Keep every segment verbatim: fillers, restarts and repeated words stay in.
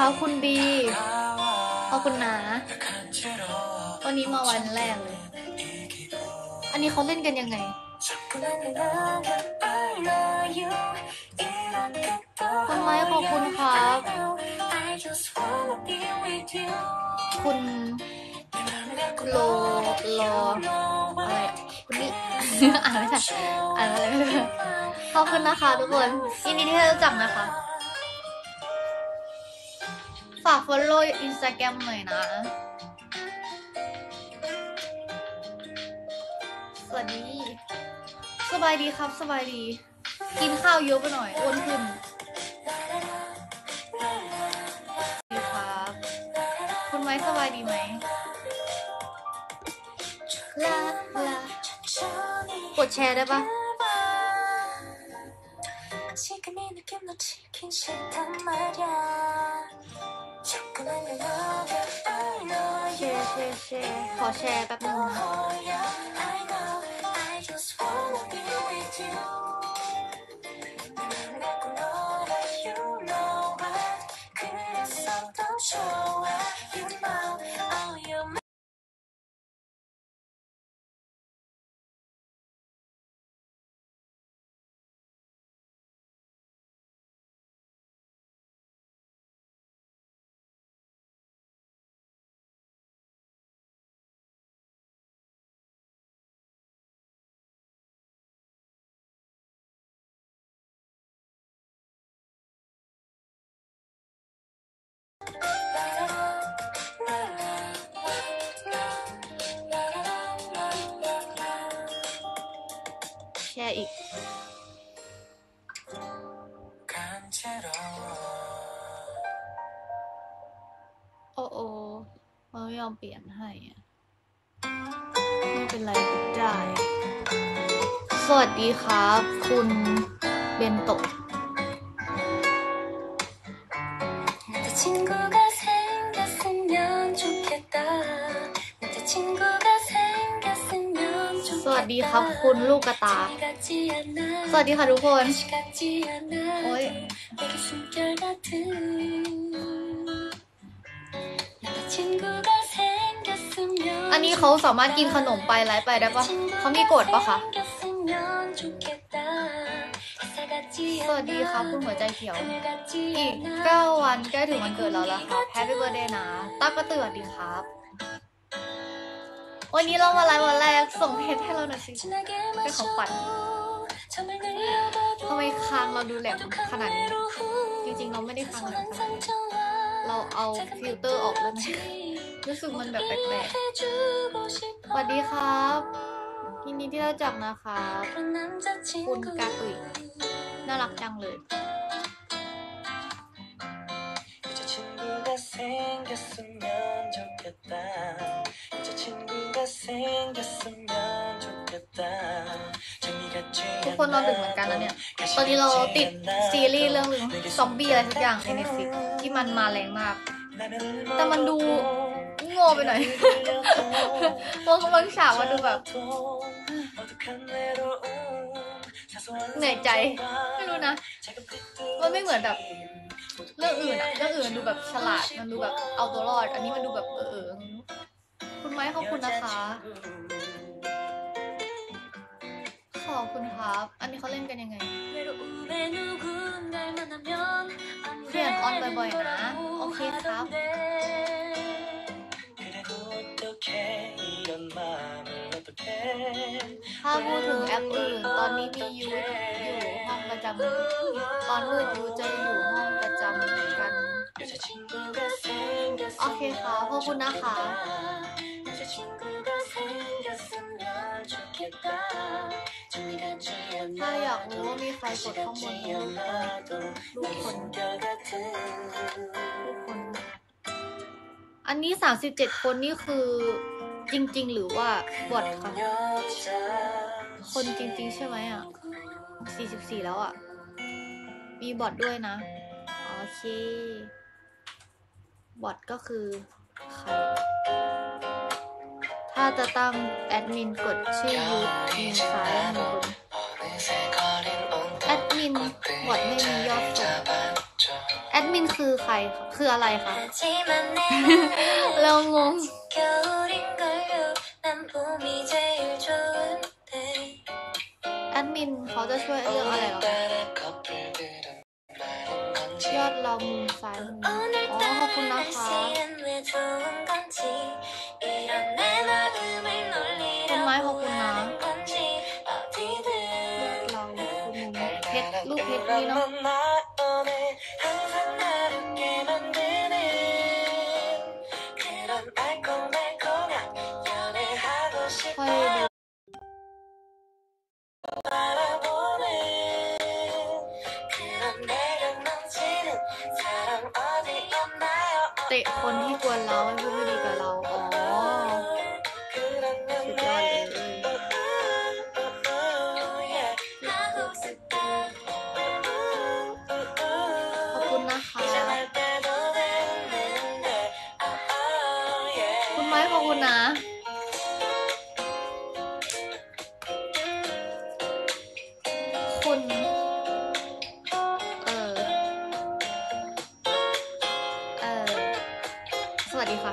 ครับคุณบีขอบคุณนะวันนี้มาวันแรกเลยอันนี้เขาเล่นกันยังไงคุณไม้ขอบคุณครับคุณโลโลอะไรคุณนี่อ่านไม่ใช่อ่านอะไรไม่รู้ขอบคุณนะคะทุกคนยินดีที่ได้รู้จักนะคะฝาก follow Instagram หน่อยนะสวัสดีสบายดีครับสบายดีกินข้าวเยอะไปหน่อยอ้วนขึ้นดีครับคุณไม้สบายดีไหมลาลากดแชร์ได้ปะแชร์แชร์แชร์ขอแชร์แป๊บนึงนะแชร์อีกโอ้โอ้มันไม่ยอมเปลี่ยนให้อ่ะไม่เป็นไรได้สวัสดีครับคุณเบนโตะสวัสดีครับคุณลูกกระตาสวัสดีค่ะทุกคนโอ้ยอันนี้เขาสามารถกินขนมไปไลฟ์ไปได้ปะเขามีกฎปะคะสวัสดีครับคุณหัวใจเขียวอีกเก้าวันใกล้ถึงวันเกิดเราแล้วค่ะแฮปปี้เบิร์ธเดย์นะตั้งกระตือดีครับวันนี้เรามาไลฟ์วันแรกส่งเพจให้เราหน่อยสิเป็นของขวัญทำไมคางเราดูแหลมขนาดนี้จริงๆเราไม่ได้คางแหลมขนาดนี้เราเอาฟิลเตอร์ออกแล้วนะรู้สึกมันแบบแปลกๆสวัสดีครับยินดีที่ได้รู้จักนะคะคุณกาตุยน่ารักจังเลยทุกคนนอนดึกเหมือนกันนะเนี่ยตอนนี้เราติดซีรีส์เรื่องซอมบี้อะไรสักอย่างใน Netflix ที่มันมาแรงมากแต่มันดูโง่ไปหน่อยบางบางฉากมันดูแบบเหนื่อยใจไม่รู้นะมันไม่เหมือนแบบเรื่องอื่นอะเรื่องอื่นดูแบบฉลาดมันดูแบบเอาตัวรอดอันนี้มันดูแบบเออคุณไม้ขอบคุณนะคะขอบคุณครับอันนี้เขาเล่นกันยังไงเขียนออนบ่อยๆนะโอเคครับถ้าพูดถึงแอปอื่นตอนนี้มียูอยู่ห้องประจำตอนมืดยูจะอยู่ห้องประจำกันโอเคค่ะขอบคุณนะคะถ้าอยากรู้ว่ามีใครกดข้างบนลูกคนลูกคนอันนี้สามสิบเจ็ดคนนี่คือจริงๆหรือว่าบอทคะคนจริงๆใช่ไหมอ่ะสี่สิบสี่แล้วอ่ะมีบอทด้วยนะโอเคบอทก็คือใครถ้าจะตั้งแอดมินกดชื่อยูทีซ้ายมือบนแอดมินบอทไม่มียอดส่งแอดมินคือใครคะคืออะไรคะ เรางงแอดมินเขาจะช่วยเรื่องอะไรหรอยอดเรามุมซ้ายมุมอ๋อขอบคุณนะคะคุณไม้ขอบคุณนะเราคุณมุมเพชรลูกเพชรนี่เนาะค่อยดูเตะคนที่กวนเราให้พูดไม่ดีกับเราอ๋อสุดยอดเลยขอบคุณนะคะคุณไม้ขอบคุณนะคุณเออเออสวัสดีค่ะ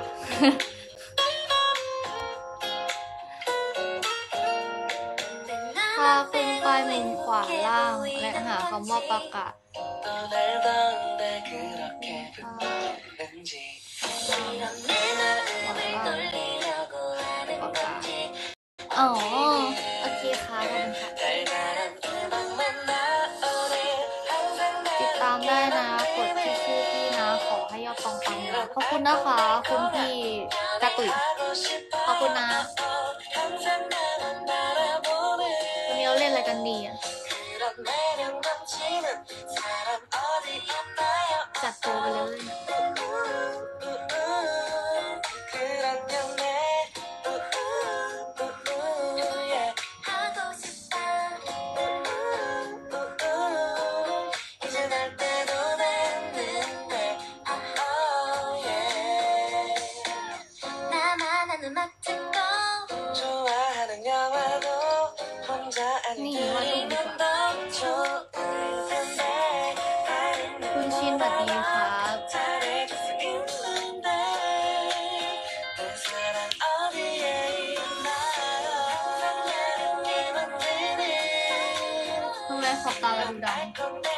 พาขึ้นไปมุมขวาล่างและหาคำว่าประกาศอ๋อโอเคค่ะขอบคุณค่ะติดตามได้นะกดที่ชื่อพี่นะขอให้ยอดปังๆนะขอบคุณนะคะคุณพี่กระตุยขอบคุณนะวันนี้เราเล่นอะไรกันดีอ่ะจัดตัวไปเลยนี่ว่าดูดีกว่าคุณชินสวัสดีครับทำไมขอบตาเราดูดำ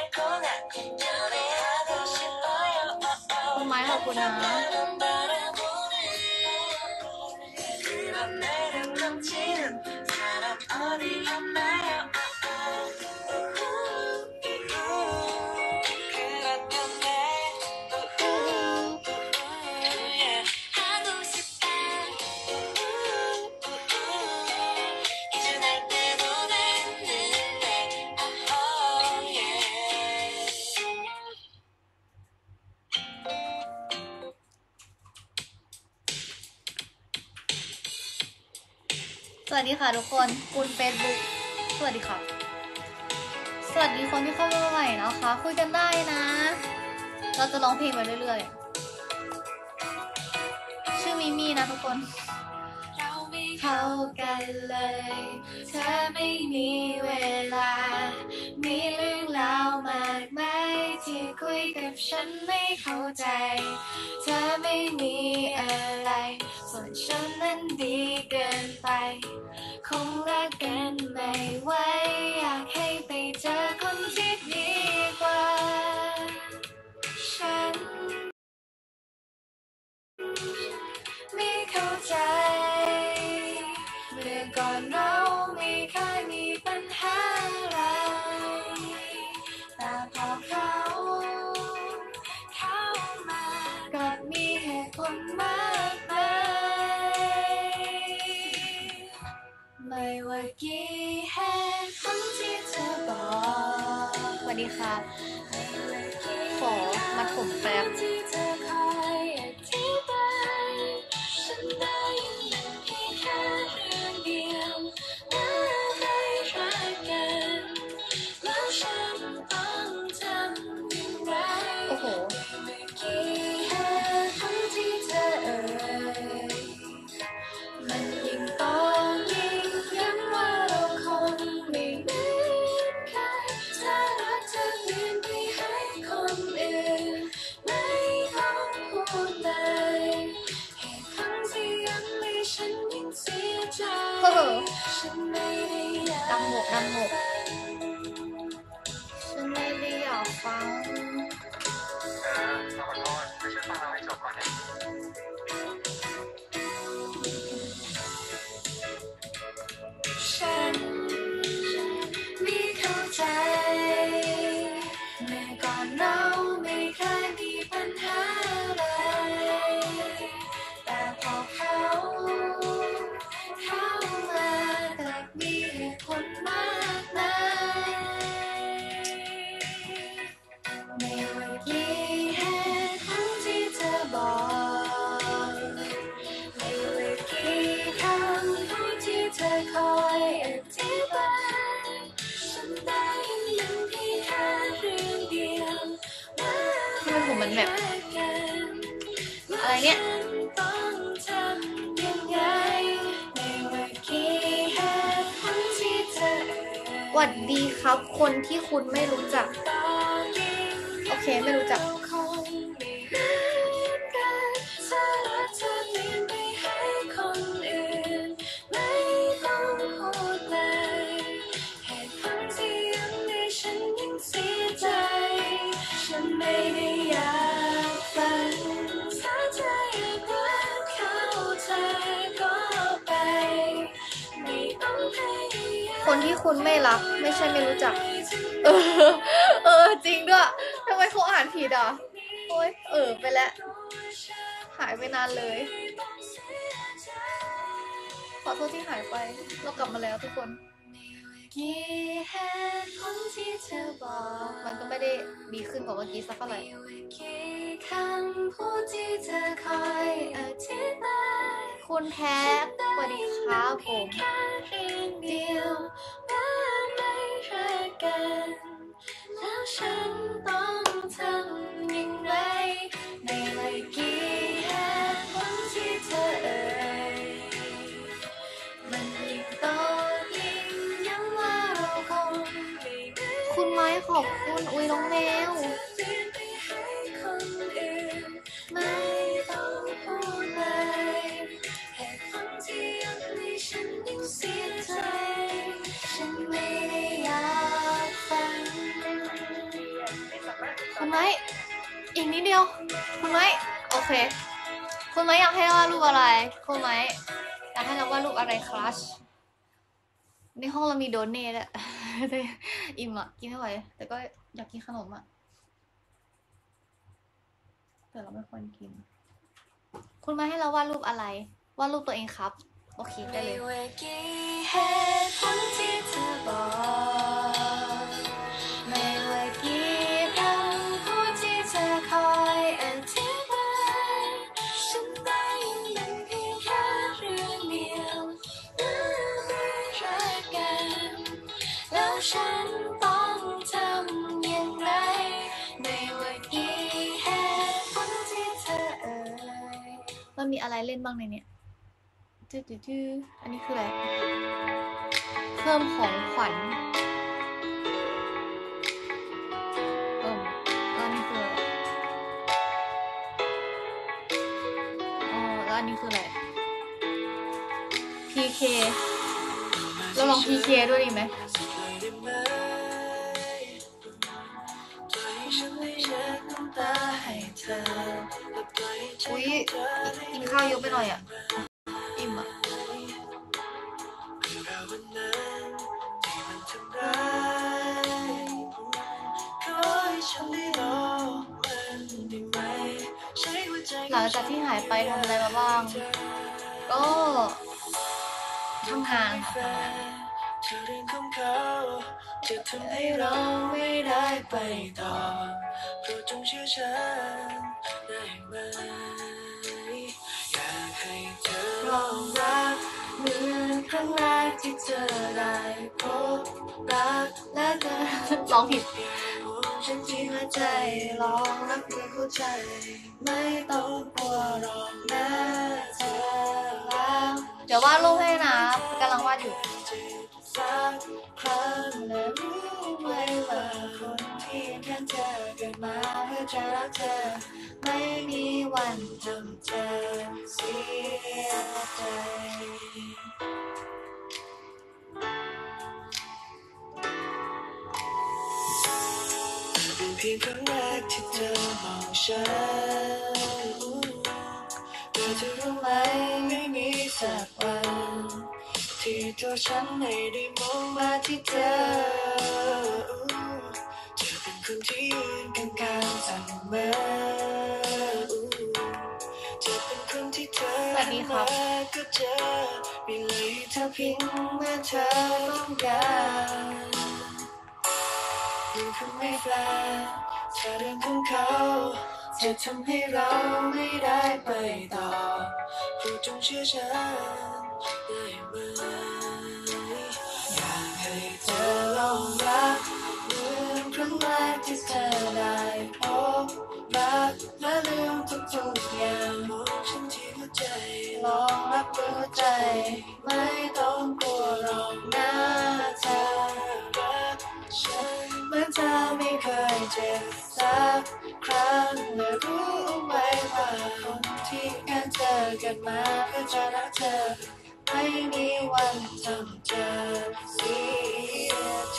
คุณไม้ขอบคุณนะสวัสดีค่ะทุกคนคุณเฟซบุ๊กสวัสดีค่ะสวัสดีคนที่เข้ามาใหม่นะคะคุยกันได้นะเราจะร้องเพลงไปเรื่อยๆชื่อมิมี่นะทุกคนเราไม่เข้ากันเลยเธอไม่มีเวลามีเรื่องราวมากมายที่คุยกับฉันไม่เข้าใจเธอไม่มีอะไรส่วนฉันนั้นดีเกินไปคงรักกันไม่ไหวอยากให้ไปเจอคนที่ดีกว่าฉันไม่เข้าใจเมื่อก่อนเราไม่เคยมีปัญหาอะไรแต่พอเขาเข้ามาก็มีเหตุผลมากมายไม่ว่ากี่เหตุผลที่เธอบอกสวัสดีครับขอมาถมแป๊บโอ้โหมันยิ่งต้องยิ่งย้ำว่าเราคงไม่เหมือนใครถ้ารักเธอเปลี่ยนไปให้คนอื่นไม่ดังหมกดังหมกฉันไม่ได้อยากฟังเออขอโทษไม่ช่วยฟังเราให้จบก่อนนะฉันไม่เข้าใจเมื่อก่อนเราไม่เคยมีปัญหาอะไรแต่พอเขาเข้ามาแต่มีเหตุผลมากมายไม่ว่ากี่เหตุผลที่เธอบอกไม่ว่ากี่คำพูดที่เธอคอยอธิบายฉันได้ยินเพียงแค่เรื่องเดียวที่มันผมมันแบบอะไรเนี่ยหวัดดีครับคนที่คุณไม่รู้จักโอเคไม่รู้จักฉันไม่ได้อยากฟังถ้าเธออยากรักเข้าใจก็ไปไม่ต้องพยายามคนที่คุณไม่รักไม่ใช่ไม่รู้จักเออเออจริงด้วยทำไมเขาอ่านผิดอ่ะโอ๊ยเออไปแล้วหายไปนานเลยขอโทษที่หายไปเรากลับมาแล้วทุกคนกี่เหตุผลที่เธอบอกมันก็ไม่ได้ดีขึ้นกว่าเมื่อกี้สักเท่าไหร่กี่คำพูดที่เธอคอยอธิบายคุณแท็กสวัสดีครับผมเดียวว่าไม่รักกันแล้วฉันต้องทำยังไงไม่ว่ากี่เหตุผลที่เธอเอ่ยมันยิ่งต่อยิ่งย้ำว่าเราคงคุณไม้ขอบคุณอุ้ยน้องแมวไม่ต้องพูดเลยเหตุผลที่ยังให้ฉันยิ่งเสียใจฉันไม่ได้อยากฟังคุณไม้อีกนิดเดียวคุณไม้โอเคคุณไม้อยากให้วาดรูปอะไรคุณไม้อยากให้เราวาดรูปอะไรคลัชในห้องเรามีโดเน่ด้วยอิ่มอ่ะกินไม่ไหวแต่ก็อยากกินขนมอ่ะแต่เราไม่ควรกินคุณมาให้เราวาดรูปอะไรวาดรูปตัวเองครับโอเคได้เลยเหตุผลที่เธอบอกไม่ว่ากี่คำพูดที่เธอคอยอธิบายฉันได้ยินเพียงแค่เรื่องเดียวว่าไม่รักกันแล้วฉันต้องทำอย่างไรไม่ว่ากี่เหตุผลที่เธอเอ่ยมันมีอะไรเล่นบ้างในเนี้ยจืดจืดอันนี้คืออะไรเพิ่มของขวัญเออแล้วนี่คืออะไรอ๋อแล้วอันนี้คืออะไร พี เค เราลอง พี เค ด้วยดีไหมอุ๊ยกินข้าวเยอะไปหน่อยอ่ะอิ่มอ่ะหลังจากที่หายไปทำอะไรมาบ้างก็ทำงานค่ะทำงานให้เราไม่ได้ไปต่อโปรดจงเชื่อฉันได้ไหมอยากให้เธอลองรักเหมือนครั้งแรกที่เธอได้พบรักและเธอร้องผิดฉันที่หัวใจลองรักเพื่อเข้าใจไม่ต้องกลัวหรอกนะเธอแล้วเดี๋ยววาดรูปให้นะกำลังวาดอยู่สักครั้งและรู้ไหมว่าคนที่แค่เธอเกิดมาเพื่อจะรักเธอไม่มีวันทำเธอเสียใจพียงครั้งแรกที่เธอมองฉันเธอจะรู้ไหมไม่มีสักวันที่ตัวฉันไม่ได้มองมาที่เธอเธอเป็นคนที่ยืนข้างๆเสมอจะเป็นคนที่เธอหันมาก็เจอมีเลยเธอเพียงเมื่อเธอต้องการมันคงไม่แฟร์ถ้าเรื่องของเขาจะทำให้เราไม่ได้ไปต่อโปรดจงเชื่อฉันได้ไหมอยากให้เธอลองรักเหมือนครั้งแรกที่เธอได้พบรักและลืมทุกๆอย่างมองฉันที่หัวใจลองรับหัวใจไม่ต้องกลัวหรอกนะเธอรักฉันเหมือนเธอไม่เคยเจ็บสักครั้งและรู้ไว้ว่าคนที่กันเธอเกิดมาเพื่อจะรักเธอไม่มีวันทำเธอเสียใจ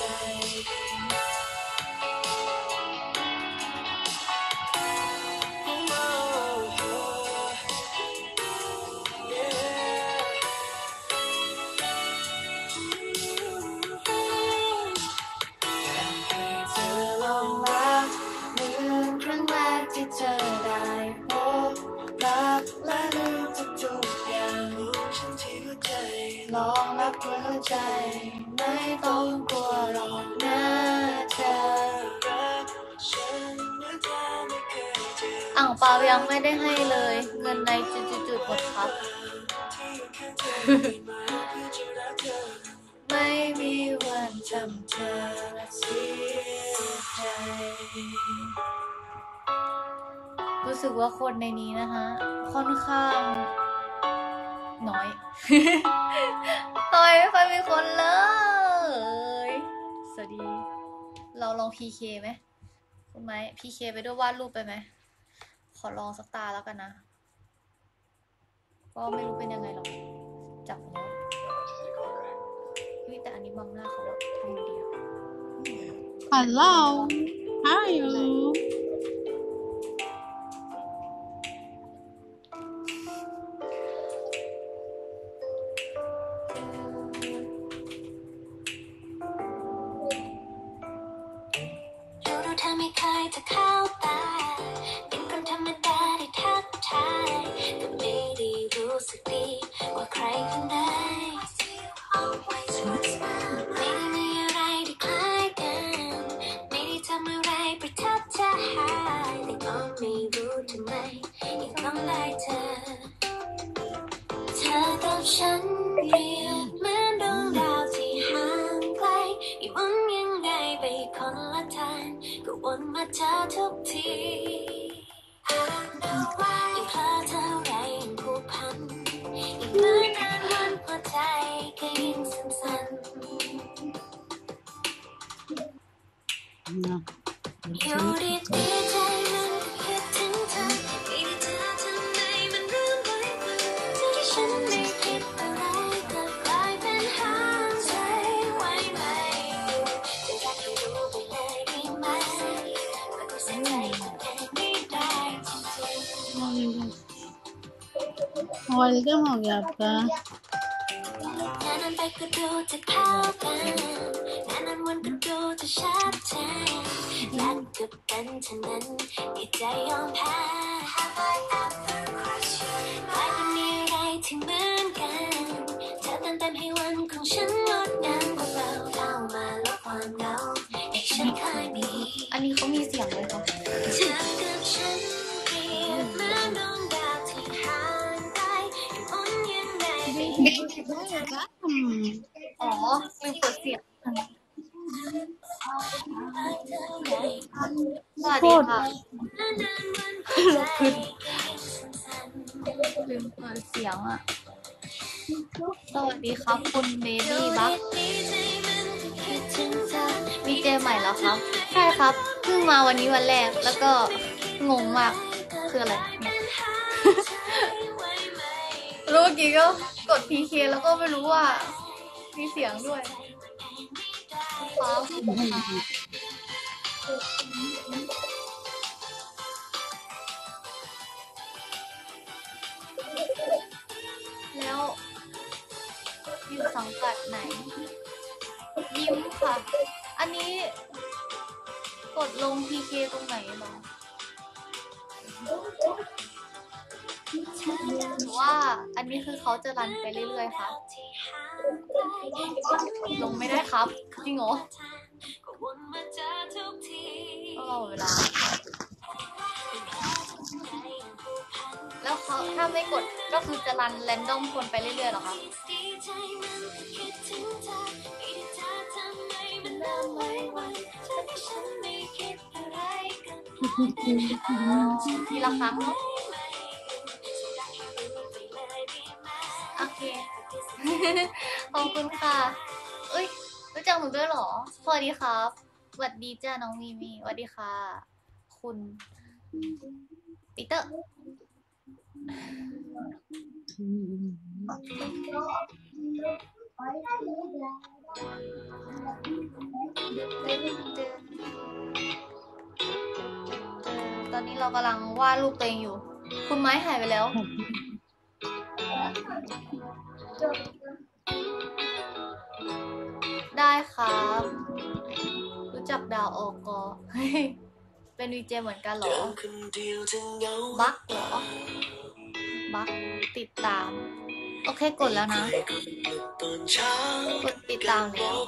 ที่เธอได้พบรักและลืมทุกๆอย่างรู้ฉันที่หัวใจลองรับหัวใจไม่ต้องกลัวหรอกนะเธอรักฉันเมื่อเธอไม่เคยเจออ่างเปายังไม่ได้ให้เลยเงินในจุดๆๆหมดครับไม่มีวันจำเธอเสียใจรู้สึกว่าคนในนี้นะคะค่อนข้างน้อยน้อยไม่ค่อยมีคนเลยสวัสดีเราลอง พี เค ไหมคุณไหม พี เค ไปด้วยวาดรูปไปไหมขอลองสักตาแล้วกันนะก็ไม่รู้เป็นยังไงหรอกจับโน้ตแต่อันนี้บังหน้าเขาแล้วทำไงดี Hello, how are you? ไม่เคยจะเข้าตาเป็นคนธรรมดาที่ทักทายแต่ไม่ได้รู้สึกดีกว่าใครคนใดไม่ได้มีอะไรที่คล้ายกันไม่ได้ทำอะไรประทับใจแต่ก็ไม่รู้ทำไมยังต้องได้เธอเธอกับฉันเปรียบเหมือนดวงดาวที่ห่างไกลอยู่วนยังไงไปคนละทางก็วนมาเจอทุกทียิ่งเพลิดเท่าไรยิ่งผูกพันยิ่งเหมือนนานวันหัวใจก็ยิ่งสั่นๆอยู่ดีๆใจมันก็คิดถึงเธอไม่ได้เธอทำไมมันเรื่องไว้ที่ที่ฉันไม่คิดอะไรก็กลายเป็นห้ามใจไว้ไม่อยู่จะอยากให้รู้ไปเลยได้ไหมว่าตัวเสียใจมันแค่ไม่ได้จริงๆ Welcome हो गया आपका นานๆไปก็ดูจะเข้ากันนานๆวันก็ดูจะชัดเจนและก็เป็นเช่นนั้นที่ใจยอมแพ้กลายเป็นมีอะไรที่เหมือนกันเธอเติมเต็มให้วันของฉันงดงามกว่าเราเข้ามาลดความเหงาให้ฉันเคยมีอันนี้เขามีเสียงเลยค่ะเธอกับฉันเปรียบเหมือนดวงดาวที่ห่างไกลอยู่บนยังไง อ๋อลืมเปิดเสียงสวัสดีค่ะลบขึ้นลืมเปิดเสียงอ่ะสวัสดีครับคุณเบบี้บัคมีเจใหม่แล้วครับใช่ครับเพิ่งมาวันนี้วันแรกแล้วก็งงมากคืออะไรเนี่ย รู้เมื่อกี้ก็กด พี เค แล้วก็ไม่รู้ว่ามีเสียงด้วยครับอยู่สังกัดไหนยิ้มค่ะอันนี้กดลง พี เค ตรงไหนหรอหรือว่าอันนี้คือเขาจะรันไปเรื่อยๆคะลงไม่ได้ครับจริงเหรอต้องรอเวลาแล้วเขาถ้าไม่กดก็คือจะรันแรนดอมคนไปเรื่อยๆหรอคะทีละครั้งเนาะโอเค ขอบคุณค่ะเอ้ยรู้จักหนูด้วยเหรอสวัสดีครับสวัสดีจ้าน้องมีมีสวัสดีค่ะคุณปีเตอร์ตอนนี้เรากำลังวาดรูปตัวเองอยู่ คุณไม้หายไปแล้ว ได้ครับ รู้จักดาวออกกอเป็นวีเจเหมือนกันเหรอ บักเหรอ บักติดตาม โอเคกดแล้วนะ กดติดตามแล้ว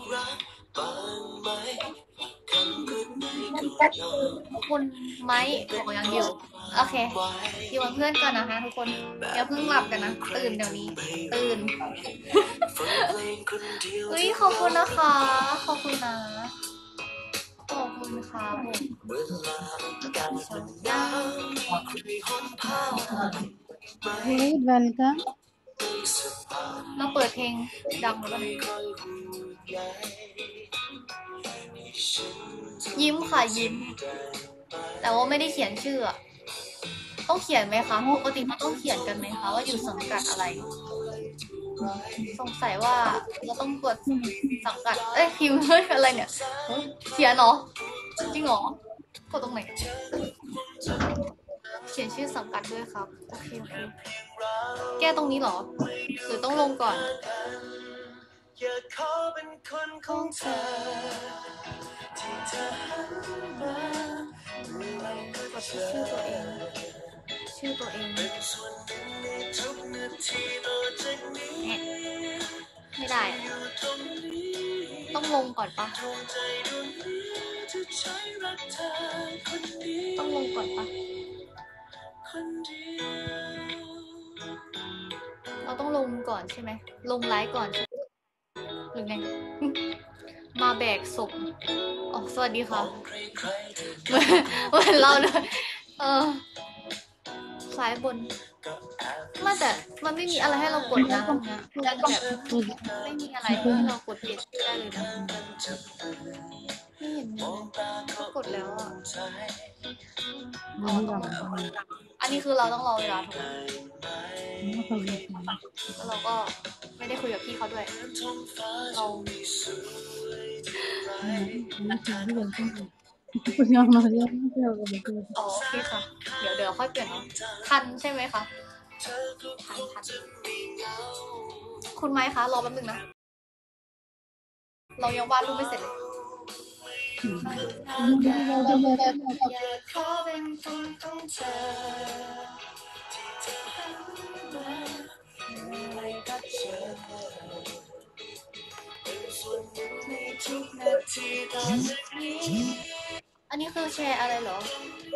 คุณไม้บอกยังอยู่โอเคอยู่เป็นเพื่อนกันนะคะทุกคนอย่าเพิ่งหลับกันนะตื่นเดี๋ยวนี้ตื่นเฮ้ยขอบคุณนะคะขอบคุณนะขอบคุณค่ะผมเฮ้ย welcome เราเปิดเพลงดังหรือเปล่ายิ้มค่ะยิ้มแต่ว่าไม่ได้เขียนชื่อต้องเขียนไหมคะปกติมันต้องเขียนกันไหมคะว่าอยู่สังกัดอะไรสงสัยว่าเราต้องกดสังกัดเอ้ยพิมพ์อะไรเนี่ยเขียนเหรอจริงเหรอกดตรงไหนเขียนชื่อสังกัดด้วยครับโอเคโอเคแก้ตรงนี้เหรอหรือต้องลงก่อนอยากขอเป็นคนของเธอที่เธอหันมากดชื่อตัวเองชื่อตัวเองไม่ได้ต้องลงก่อนปะต้องลงก่อนปะเราต้องลงก่อนใช่ไหมลงไลฟ์ก่อนหรือไงมาแบกศพอ๋อสวัสดีค่ะเหมือนเหมือนเราเลยเออซ้ายบนมาแต่มันไม่มีอะไรให้เรากดนะตรงนี้แบบไม่มีอะไรให้เรากดเปลี่ยนชื่อได้เลยนะไม่เห็นมีเลยก็กดแล้วอ่ะอ๋ออันนี้คือเราต้องรอเวลาถูกไหมแล้วเราก็ไม่ได้คุยกับพี่เขาด้วยเราอ๋อโอเคค่ะเดี๋ยวเดี๋ยวค่อยเปลี่ยนเนาะทันใช่ไหมคะทันทันคุณไม้คะรอแป๊บนึงนะเรายังวาดรูปไม่เสร็จเลยอันนี้คือแชร์อะไรเหรอ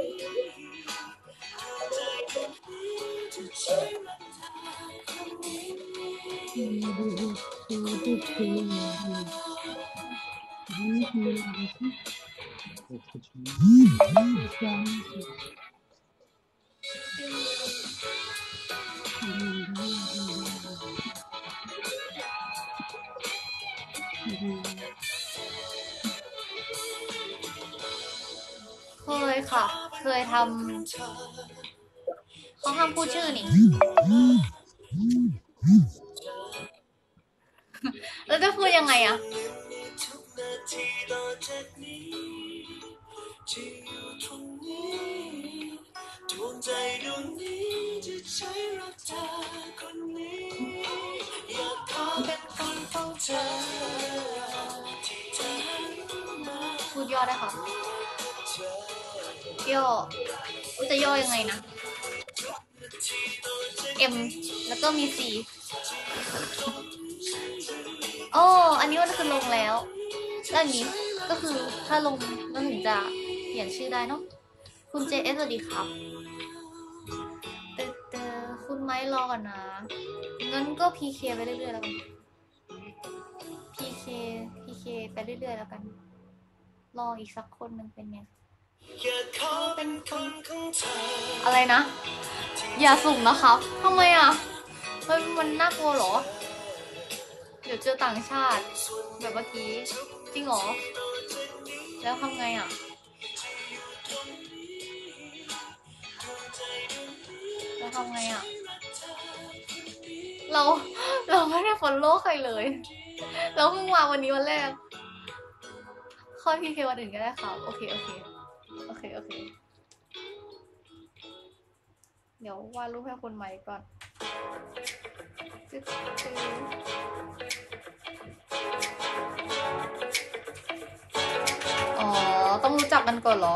เคยค่ะเคยทำเขาทำพูดชื่อนี่แล้วจะพูดยังไงอะย่อได้ค่ะย่อจะย่อยังไงนะ M แล้วก็มี C โอ้อันนี้มันคือลงแล้วแล้วอย่างนี้ก็คือถ้าลงแล้วถึงจะเปลี่ยนชื่อได้เนาะคุณ เจ เอส สวัสดีครับเตเตคุณไม้รอก่อนนะงั้นก็ พี เค ไปเรื่อยๆแล้วกัน พี เค พี เค ไปเรื่อยๆแล้วกันรออีกสักคนหนึ่งเป็นไงเป็นคนอะไรนะอย่าสุ่มนะครับทำไมอ่ะเฮ้ยมันน่ากลัวเหรอเดี๋ยวเจอต่างชาติแบบเมื่อกี้จริงเหรอแล้วทำไงอ่ะแล้วทำไงอ่ะเราเราไม่ได้ฟอลโล่ใครเลยเราเพิ่งมาวันนี้วันแรกค่อยพีเควันอื่นก็ได้ครับโอเคโอเคโอเคโอเคเดี๋ยววาดรูปให้คนใหม่ก่อนอ๋อต้องรู้จักกันก่อนเหรอ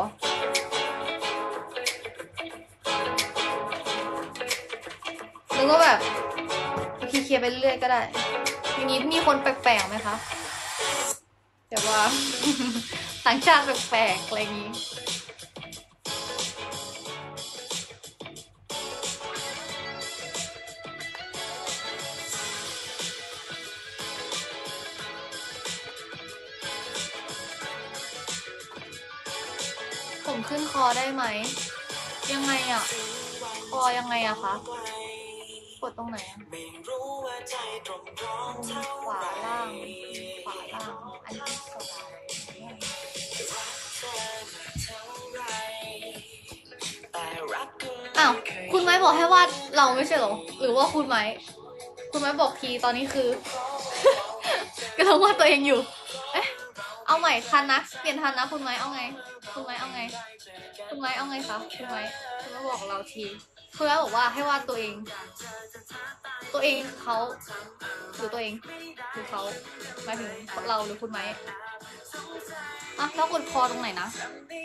หรือว่าแบบพีเคไปเรื่อยก็ได้อย่างนี้มีคนแปลกๆไหมคะแต่ว่า ต่างชาติแปลกๆอะไรอย่างนี้ผมขึ้นคอได้ไหมยังไงอ่ะคอยังไงอะคะกดตรงไหนอะขวาล่างขวาล่างอันที่สองอ้าวคุณไม้บอกให้วาดเราไม่ใช่หรอหรือว่าคุณไม้คุณไม้บอกทีตอนนี้คือ กำลังวาดตัวเองอยู่เอ๊ะเอาใหม่ทันนะเปลี่ยนทันนะคุณไม้เอาไงคุณไม้เอาไงคุณไม้เอาไงคะคุณไม้คุณไม้บอกเราทีคุณไม้บอกว่าให้วาดตัวเองตัวเองเขาหรือตัวเองหรือเขาหมายถึงเราหรือคุณไม้อ่ะแล้วกดคอตรงไหนนะ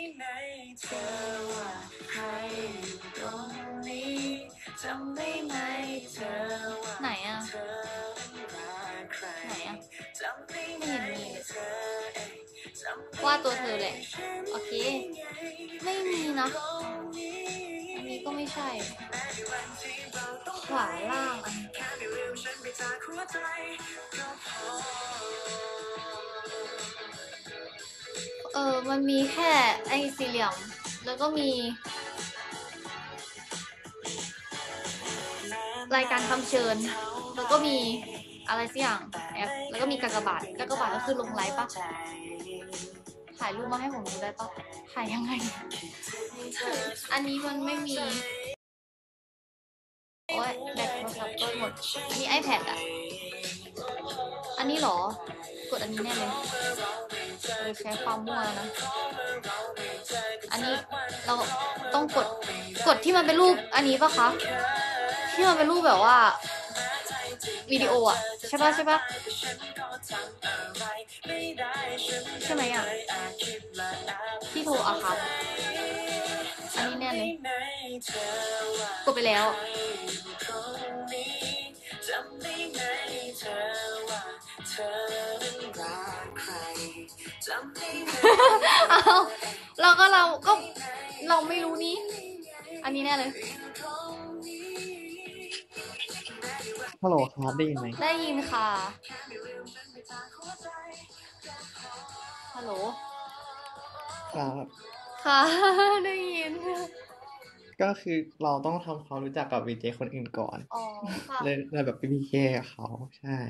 ไหนอะไหนอะไม่เห็นมีวาดตัวเธอแหละโอเคไม่มีนะอันนี้ก็ไม่ใช่ขวาล่างอันเออมันมีแค่ไอ้สี่เหลี่ยมแล้วก็มีรายการคำเชิญแล้วก็มีอะไรสักอย่างแอปแล้วก็มีกากบาทกากบาทก็คือลงไลฟ์ปะถ่ายรูปมาให้ผมดูได้ปะถ่ายยังไงอันนี้มันไม่มีโอ้ยแบตโทรศัพท์ก็หมดอันนี้ iPad อ่ะอันนี้หรอกดอันนี้แน่เลยเราใช้ความมั่วนะอันนี้เราต้องกดกดที่มันเป็นรูปอันนี้ปะคะที่มันเป็นรูปแบบว่าวิดีโออ่ะใช่ปะใช่ปะใช่ไหมอ่ะที่โทรอะครับอันนี้แน่เลยกดไปแล้วอ้าวเราก็เราก็เราไม่รู้นี่อันนี้แน่เลยฮัลโหลครับได้ยินไหมได้ยินค่ะฮัลโหลครับค่ะได้ยินก็คือเราต้องทำความรู้จักกับวีเจคนอื่นก่อนอ๋อค่ะเลยเลยแบบไปพีเคกับเขาใช่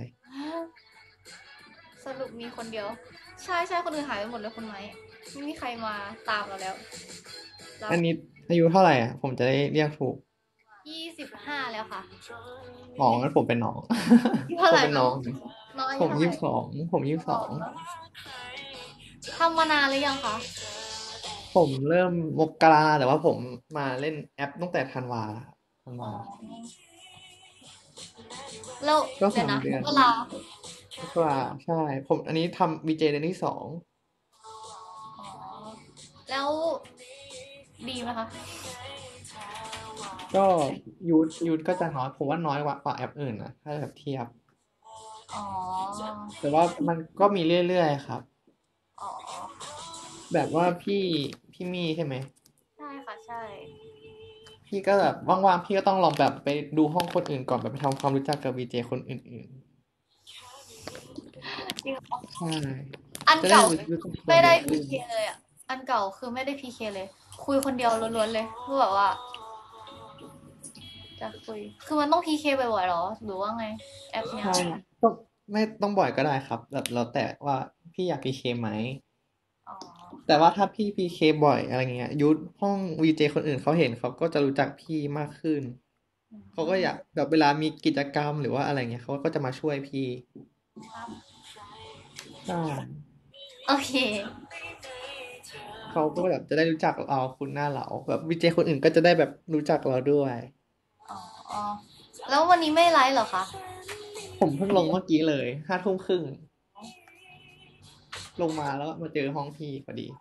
สรุปมีคนเดียวใช่ใช่คนอื่นหายไปหมดเลยคนไหมไม่มีใครมาตามเราแล้วอันนี้อายุเท่าไหร่อ่ะผมจะได้เรียกถูกยี่สิบห้าแล้วค่ะอ๋องั้นผมเป็นน้องผมเป็นน้องผมยี่สิบสองผมยี่สิบสองทำมานานหรือยังคะผมเริ่มมกราแต่ว่าผมมาเล่นแอปตั้งแต่ธันวาธันวาแล้วก็เดี๋ยวนะสามเดือนเวลามกราใช่ผมอันนี้ทำวีเจเดือนที่สองแล้วดีไหมคะก็ยูทยูทก็จะน้อยผมว่าน้อยกว่ากว่าแอปอื่นนะถ้าแบบเทียบอ๋อแต่ว่ามันก็มีเรื่อยๆครับอ๋อแบบว่าพี่พี่มี่ใช่ไหมใช่ค่ะใช่พี่ก็แบบว่างๆพี่ก็ต้องลองแบบไปดูห้องคนอื่นก่อนแบบไปทำความรู้จักกับวีเจคนอื่นจริงเหรอๆใช่อันจะได้เก่ารู้จักคนไม่ได้เยอะขึ้นพีเคเลยอ่ะ อันเก่าคือไม่ได้พีเคเลย คุยคนเดียวล้วนๆเลยคือแบบว่าจะคุย คือมันต้องพีเคบ่อยๆหรอ หรือว่าไง แอปเนี้ยใช่ก็ไม่ต้องบ่อยก็ได้ครับแบบแล้วแต่ว่าพี่อยากพีเคไหมอ๋อแต่ว่าถ้าพี่พีเคบ่อยอะไรเงี้ยยุทธห้องวีเจคนอื่นเขาเห็นเขาก็จะรู้จักพี่มากขึ้นเขาก็อยากแบบเวลามีกิจกรรมหรือว่าอะไรเงี้ยเขาก็จะมาช่วยพี่ใช่โอเคเขาก็แบบจะได้รู้จักเราคุณหน้าเราแบบวีเจคนอื่นก็จะได้แบบรู้จักเราด้วยอ๋ออ๋อแล้ววันนี้ไม่ไลฟ์เหรอคะผมเพิ่งลงเมื่อกี้เลยห้าทุ่มครึ่งลงมาแล้วก็มาเจอห้องพี่พอดี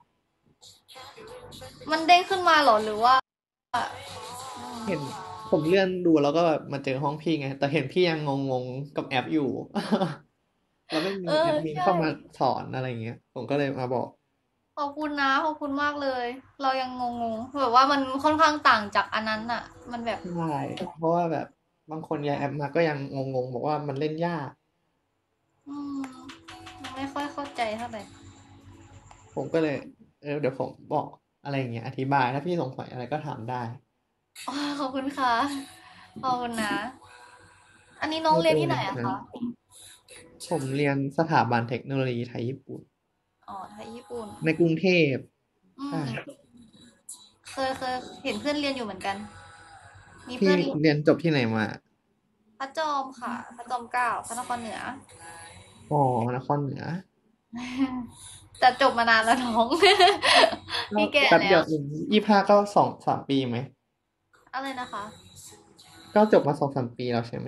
มันเด้งขึ้นมาเหรอ หรือว่าอืมเห็นผมเลื่อนดูแล้วก็แบบมาเจอห้องพี่ไงแต่เห็นพี่ยังงงๆกับแอปอยู่แล้วไม่เอมีอแอดมินใช่เข้ามาสอนอะไรเงี้ยผมก็เลยมาบอกขอบคุณนะ ขอบคุณมากเลย เรายังงงๆแบบว่ามันค่อนข้างต่างจากอันนั้นอะมันแบบใช่เพราะว่าแบบบางคนย้ายแอปมาก็ยังงงๆบอกว่ามันเล่นยากอืมยังไม่ค่อยเข้าใจเท่าไหร่ผมก็เลยเออเดี๋ยวผมบอกอะไรอย่างเงี้ยอธิบายถ้าพี่สงสัยอะไรก็ถามได้อ๋อขอบคุณค่ะขอบคุณนะ อันนี้น้องไม่เป็นเรียนที่ไหไรครับนอะคะผมเรียนสถาบันเทคโนโลยีไทยญี่ปุ่นอ๋อไทยญี่ปุ่นในกรุงเทพอืมใช่เคยเคยเห็นเพื่อนเรียนอยู่เหมือนกัน มีพี่เพื่อนเรียนเรียนจบที่ไหนมาพระจอมค่ะพระจอมเกล้าพระนครเหนืออ๋อนครเหนือแต่จบมานานแล้วน้องก็พี่แก่แป๊บแล้วเดียวเองยี่ห้าก็สองสามปีไหมอะไรนะคะก็จบมาสองสามปีแล้วใช่ไหม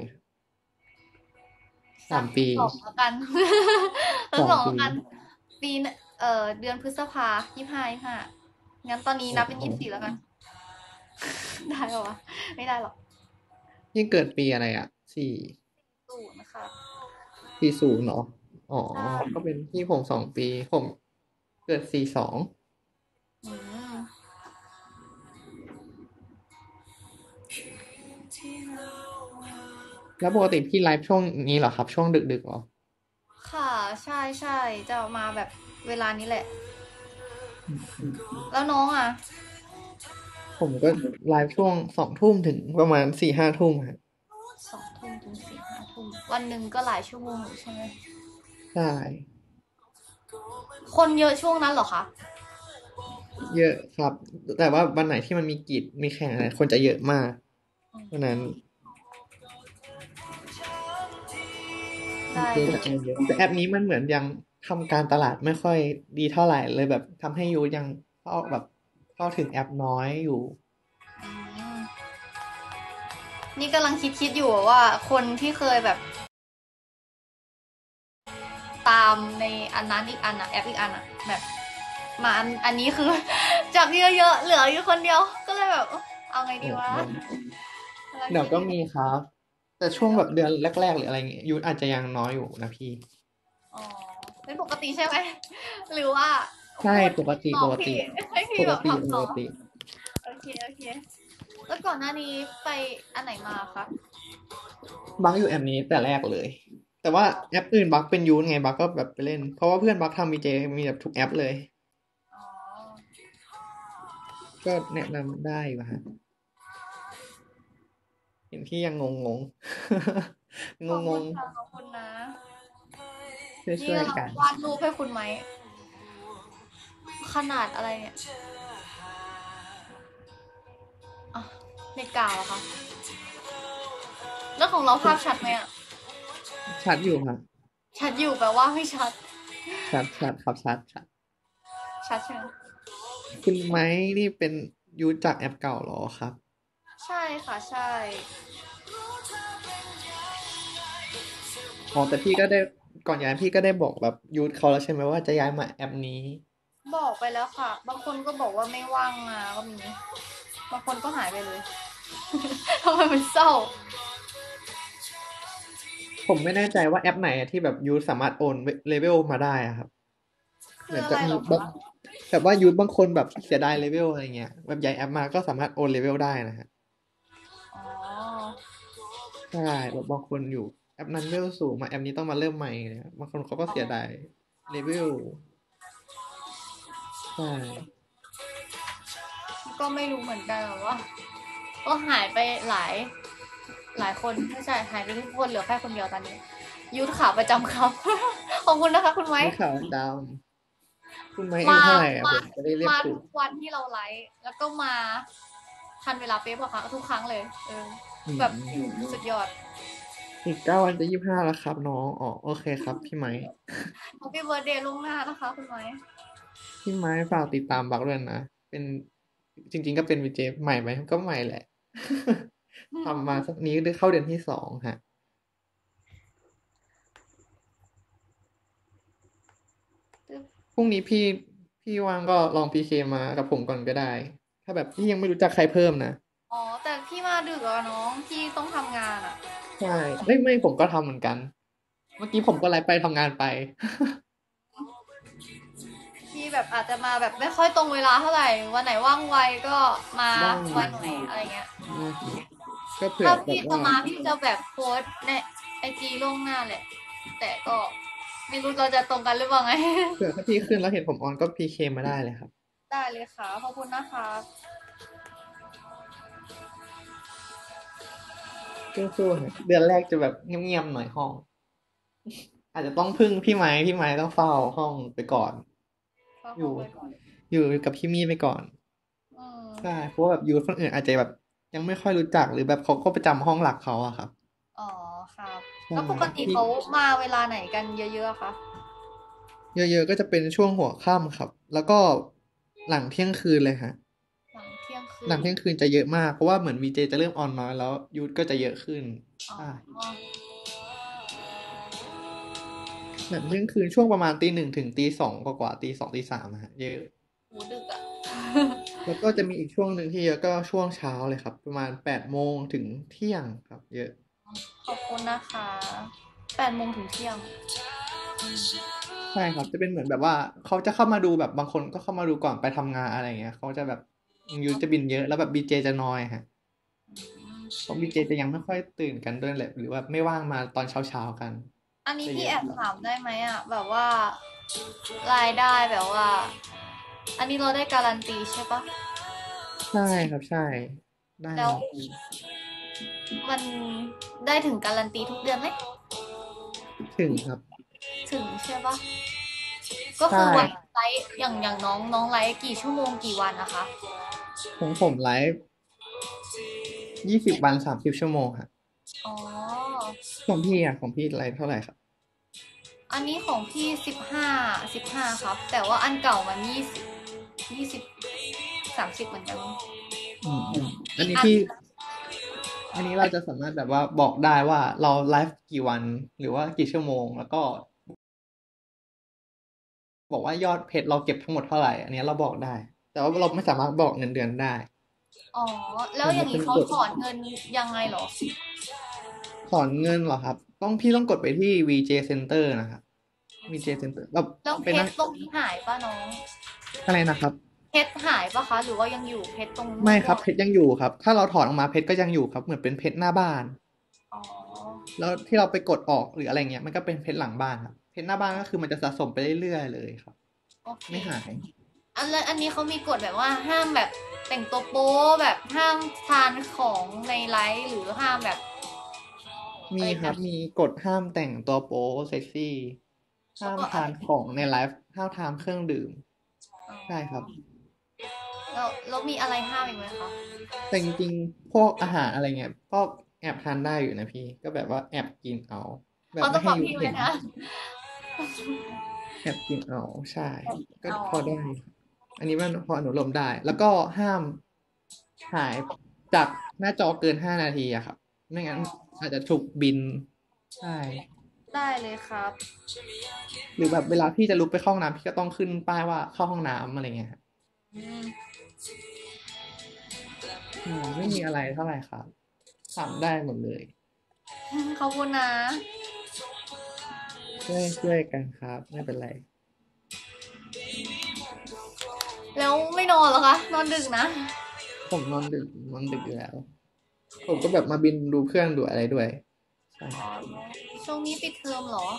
สาสักมปีสองแล้วกันสัสองปีกสองแล้วกันปีนเอ่อเดือนพฤษภายี่ห้ายี่ห้างั้นตอนนี้อ๋นับเป็นยี่สิบอสี่แล้วกันได้ปะวะไม่ได้หรอกพี่เกิดปีอะไรอ่ะสี่ศูนย์ค่ะสี่ศูนย์เหรออ๋อใช่ก็เป็นพี่ผมสองปีผมเกิดสี่สองอืมแล้วปกติพี่ไลฟ์ช่วงนี้เหรอครับช่วงดึกๆเหรอค่ะใช่ใช่จะมาแบบเวลานี้แหละแล้วน้องอ่ะผมก็ไลฟ์ช่วงสองทุ่มถึงประมาณสี่ห้าทุ่มครับสองทุ่มถึงสี่ห้าทุ่มวันหนึ่งก็หลายชั่วโมงอยู่ใช่ไหมใช่คนเยอะช่วงนั้นเหรอคะเยอะครับแต่ว่าวันไหนที่มันมีกิจมีแข่งอะไรคนจะเยอะมากเพราะนั้นได้เยอะจากเยอะแต่แอปนี้มันเหมือนยังทำการตลาดไม่ค่อยดีเท่าไหร่เลยแบบทำให้ยูยังเข้าแบบเข้าถึงแอปน้อยอยู่อืม นี่กำลังคิดคิดอยู่ว่าคนที่เคยแบบตามในอันนั้นอีกอันอะแอปอีกอันอะแบบมาอันอันนี้คือจากเยอะๆเหลืออยู่คนเดียวก็เลยแบบเอาไงโอดีวะ้กำลังเดี๋ยวก็คิดอยู่มีครับแต่ช่วงแบบเดือนแรกๆหรืออะไรเงี้ยยูอาจจะยังน้อยอยู่นะพี่อ๋อเป็นปกติใช่ไหมหรือว่าใช่พูดปกติตอบผิปกติดให้พี่แบบปกติปทำต่อกติโอเคโอเคแล้วก่อนหน้านี้ไปอันไหนมาคะบักอยู่แอปนี้แต่แรกเลยแต่ว่าแอปอื่นบักเป็นยูไงบักก็แบบไปเล่นเพราะว่าเพื่อนบักทำวีเจมีแบบทุกแอปเลยอ๋อก็แนะนำได้อยู่ฮะเห็นพี่ยังงงงงขอบงงคุณค่ะขอบคุณนะช่วยนี่ช่วยๆกันกำลังวาดรูปให้คุณไหมขนาดอะไรเนี่ย อ่ะในกาวเหรอคะแล้วของเราภาพชัดไหมอ่ะชัดอยู่ครับชัดอยู่แปลว่าไม่ชัดชัดชัดครับชัดชัดชัดใช่ไหมคุณไม้นี่เป็นยูสจากแอปเก่าเหรอครับใช่ค่ะใช่อ๋อแต่พี่ก็ได้ก่อนย้ายพี่ก็ได้บอกแบบยูสเขาแล้วใช่ไหมว่าจะย้ายมาแอปนี้บอกไปแล้วค่ะ บางคนก็บอกว่าไม่ว่างมาก็มี บางคนก็หายไปเลย ทำไมมันเศร้าผมไม่แน่ใจว่าแอปไหนอะที่แบบยูทสามารถโอนเลเวลมาได้อะครับคืเหมืออนอะจะไรมีเหรอแบบคะแบบว่ายูทบางคนแบบเสียดายเลเวลอะไรเงี้ยแบบย้ายแอปมาก็สามารถโอนเลเวลได้นะฮะอ๋อใช่แบบบางคนอยู่แอปนั้นเลเวลสูงมาแอปนี้ต้องมาเริ่มใหม่เนี่ยบางคนเขาก็เสียดายเลเวลใช่ก็ไม่รู้เหมือนกันแบบว่า ก็หายไปหลาย หลายคนไม่ใช่หายไปทุกคนเหลือแค่คนเดียวตอนนี้ ยุทธขาประจำครับ ขอบคุณนะคะ คุณไม้นี่ข่าวดาวคุณไม้อายุมาเท่าไหร่อ่ะมาผมจะได้เรียกมาถูทุกกวันที่เราไลฟ์แล้วก็มาทันเวลาเป๊ะปะคะทุกครั้งเลย เอออืมแบบสุดยอดอีกเก้าวันจะยี่สิบห้าแล้วครับน้องอ๋อโอเคครับพี่ไม้ Happy birthday ล่วงหน้านะคะคุณไม้พี่ไม้ฝากติดตามบักด้วยนะเป็นจริง ๆ ก็เป็นวีเจใหม่ไหมก็ใหม่แหละ ทำมาสักนี้เข้าเดือนที่สองฮะพรุ่งนี้พี่พี่ว่างก็ลองพีเคมากับผมก่อนก็ได้ ถ้าแบบพี่ยังไม่รู้จักใครเพิ่มนะอ๋อ แต่พี่มาดึกอะน้องพี่ต้องทำงานอะใช่ไม่ไม่ผมก็ทำเหมือนกัน เมื่อกี้ผมก็ไลฟ์ไปทำงานไปพี่แบบอาจจะมาแบบไม่ค่อยตรงเวลาเท่าไหร่วันไหนว่างไวก็มาได้ไวหน่อยอะไรเงี้ยได้ก็เผื่อถ้าแบพี่บจะว่ามาพี่จะแบบโพสต์ในไอจีล่วงหน้าแหละ แต่ก็ไม่รู้เราจะตรงกันหรือเปล่าไงเผื่อถ้าพี่ขึ้นแล้วเห็นผมออนก็พีเคมาได้เลยครับได้เลยค่ะ ขอบคุณนะคะสู้ๆฮะเดือนแรกจะแบบเงียบๆหน่อยห้อง อาจจะต้องพึ่งพี่ไม้พี่ไม้ต้องเฝ้าห้องไปก่อนก็อขอยู่ ไปก่อนอยู่กับพี่มี่ไปก่อนอืมใช่เพราะว่าแบบยูทคนอื่นอาจจะแบบ ยังไม่ค่อยรู้จักหรือแบบเขาก็ประจำห้องหลักเขาอะครับอ๋อครับใช่แล้วปกติพี่เขามาเวลาไหนกันเยอะๆอะคะเยอะๆก็จะเป็นช่วงหัวค่ำครับ แล้วก็หลังเที่ยงคืนเลยฮะหลังเที่ยงคืหลังนเที่ยงคืนจะเยอะมากเพราะว่าเหมือนวีเจจะเริ่มออนน้อยแล้วยูทก็จะเยอะขึ้นอ๋อใช่หลังเที่ยงคืนช่วงประมาณตีหนึ่งถึงตีสองกว่าๆตีสองตีสามอะฮะเยอะหูดึกอะแล้วก็จะมีอีกช่วงหนึ่งที่เยอะก็ช่วงเช้าเลยครับ ประมาณแปดโมงถึงเที่ยงครับ เยอะขอบคุณนะคะแปดโมงถึงเที่ยงใช่ครับ จะเป็นเหมือนแบบว่าเขาจะเข้ามาดูแบบบางคนก็เข้ามาดูก่อนไปทำงานอะไรเงี้ยเขาจะแบบยูทจะบินเยอะแล้วแบบบีเจจะน้อยฮะเพราะบีเจจะยังไม่ค่อยตื่นกันด้วยแหละหรือว่าไม่ว่างมาตอนเช้าๆกันอันนี้จะพี่เยแออะบถามได้ไหมอะแบบว่ารายได้แบบว่า อันนี้เราได้การันตีใช่ปะใช่ครับใช่ได้แล้ว มันได้ถึงการันตีทุกเดือนไหมถึงครับถึงใช่ปะก็คือใช่วันไลฟ์อย่างอย่างน้องน้องไลฟ์กี่ชั่วโมงกี่วันนะคะของผมไลฟ์ยี่สิบวันสามสิบชั่วโมงครับอ๋อของพี่อ่ะของพี่ไลฟ์เท่าไหร่ครับอันนี้ของพี่สิบห้าสิบห้าครับ แต่ว่าอันเก่ามันยี่สิบยี่สิบสามสิบเหมือนกันอืมอืมอันนี้พี่ อันนี้เราจะสามารถแบบว่าบอกได้ว่าเราไลฟ์กี่วันหรือว่ากี่ชั่วโมง แล้วก็ บอกว่ายอดเพจเราเก็บทั้งหมดเท่าไหร่ อันนี้เราบอกได้ แต่ว่าเราไม่สามารถบอกเงินเดือนได้อ๋อ แล้วอย่างนี้เขาถอนเงินยังไงเหรอถอนเงินเหรอครับ ต้องพี่ต้องกดไปที่ วี เจ Center นะครับ วี เจ Center แบบแล้วเพไปนั่ชงรตรงนี้หายป่ะน้องอะไรนะครับเพชรหายป่ะคะ หรือว่ายังอยู่เพชรตรงไม่ครับม่วงเพจยังอยู่ครับ ถ้าเราถอนออกมาเพจก็ยังอยู่ครับ เหมือนเป็นเพจหน้าบ้านอ๋อแล้วที่เราไปกดออกหรืออะไรเงี้ยมันก็เป็นเพจหลังบ้านครับ เพจหน้าบ้านก็คือมันจะสะสมไปเรื่อยๆเลยครับโอเคไม่หายอันแล้วอันนี้เขามีกฎแบบว่าห้ามแบบแต่งตัวโป๊แบบห้ามทานของในไลฟ์หรือห้ามแบบมีครับ มีกฎห้ามแต่งตัวโป๊เซ็กซี่ ห้ามทานของในไลฟ์ห้ามทานเครื่องดื่ม ใช่ครับแล้วแล้วมีอะไรห้ามอีกไหมคะแต่จริงๆ พวกอาหารอะไรเงี้ยก็แอบทานได้อยู่นะพี่ ก็แบบว่าแอบกินเอา แบบเขาไม่ต้องบให้อกยุพี่เห็ไว้นนะแอบกินเอา ใช่ ก็เอาพอได้ อันนี้มันพออนุโลมได้ แล้วก็ห้ามหายจากหน้าจอเกินห้านาทีอะครับ ไม่งั้นอาจจะถูกบิน ใช่ได้เลยครับหรือแบบเวลาพี่จะลุกไปเข้าห้องน้ำพี่ก็ต้องขึ้นป้ายว่าเข้าห้องน้ำอะไรเงี้ยฮะอืมอืมไม่มีอะไรเท่าไหร่ครับถามได้หมดเลยขอบคุณนะช่วยช่วยกันครับ ไม่เป็นไรแล้วไม่นอนเหรอคะนอนดึกนะผมนอนดึกนอนดึกอยู่แล้ว ผมก็แบบมาบินดูเพื่อนดูอะไรด้วยใช่อ๋อช่วงนี้ปิดเทอมเหรอ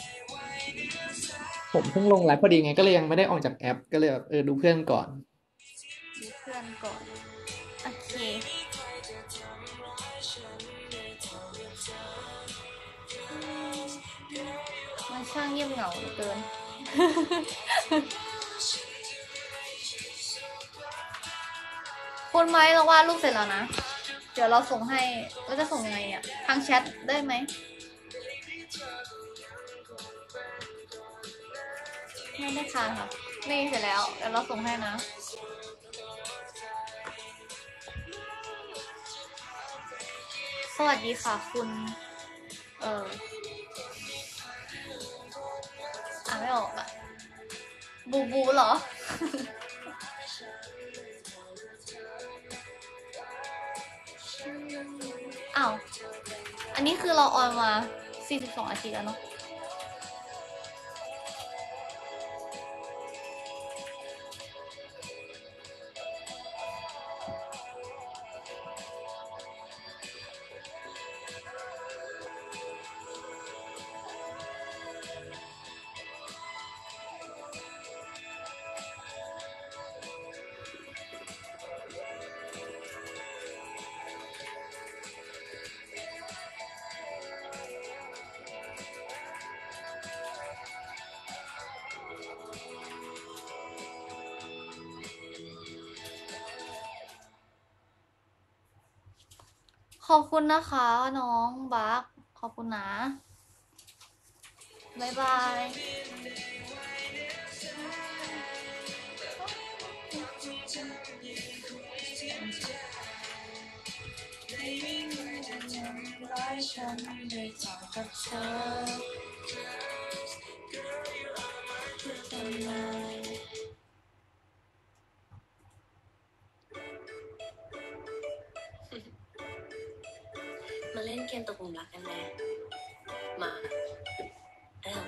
ผมเพิ่งลงไลฟ์พอดีไงก็เลยยังไม่ได้ออกจากแอปก็เลยแบบเออดูเพื่อนก่อนดูเพื่อนก่อน โอเค มันช่างเงียบเหงาเหลือเกิน คุณไม้เราวาดรูปเสร็จแล้วนะ เดี๋ยวเราส่งให้เราจะส่งยังไงเนี่ยทางแชทได้ไหม ไม่ได้ค่ะค่ะนี่เสร็จแล้วเดี๋ยวเราส่งให้นะ สวัสดีค่ะคุณ เอออ่านไม่ออกอะบูบูเหรอ อ้าว อันนี้คือเราออนมาสี่สิบสองนาทีแล้วเนาะ ขอบคุณนะคะน้องบักขอบคุณนะ บ๊ายบายมาเล่นเกมตกหลุมรักกันไหมมาเริ่ม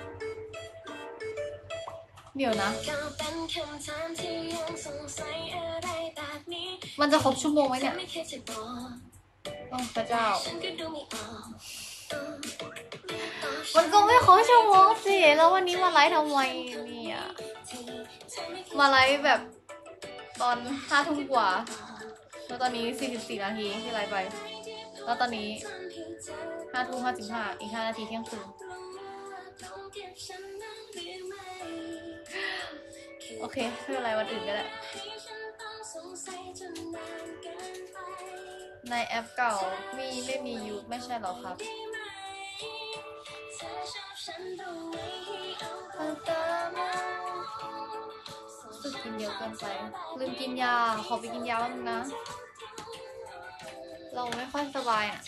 เดี๋ยวนะก็เป็นคำถามที่ยังสงสัยอะไรแบบนี้มันจะครบชั่วโมงไหมเนี่ยไม่เคยจะบอกโอ้พระเจ้าฉันก็ดูไม่ออกเออมันก็ไม่ครบชั่วโมงสิ แล้ววันนี้มาไลฟ์ทำไมเนี่ย มาไลฟ์แบบตอนห้าทุ่มกว่า แล้วตอนนี้สี่สิบสี่นาทีที่ไลฟ์ไป แล้วตอนนี้ห้าทุ่มห้าสิบห้าอีกห้านาทีเที่ยงคืน โอเคไม่เป็นไรวันอื่นก็ได้ ในแอปเก่ามีไม่มียูไม่ใช่หรอครับ รู้สึกกินเยอะเกินไป ลืมกินยา ขอไปกินยาบ้างนะ เราไม่ค่อยสบายอ่ะ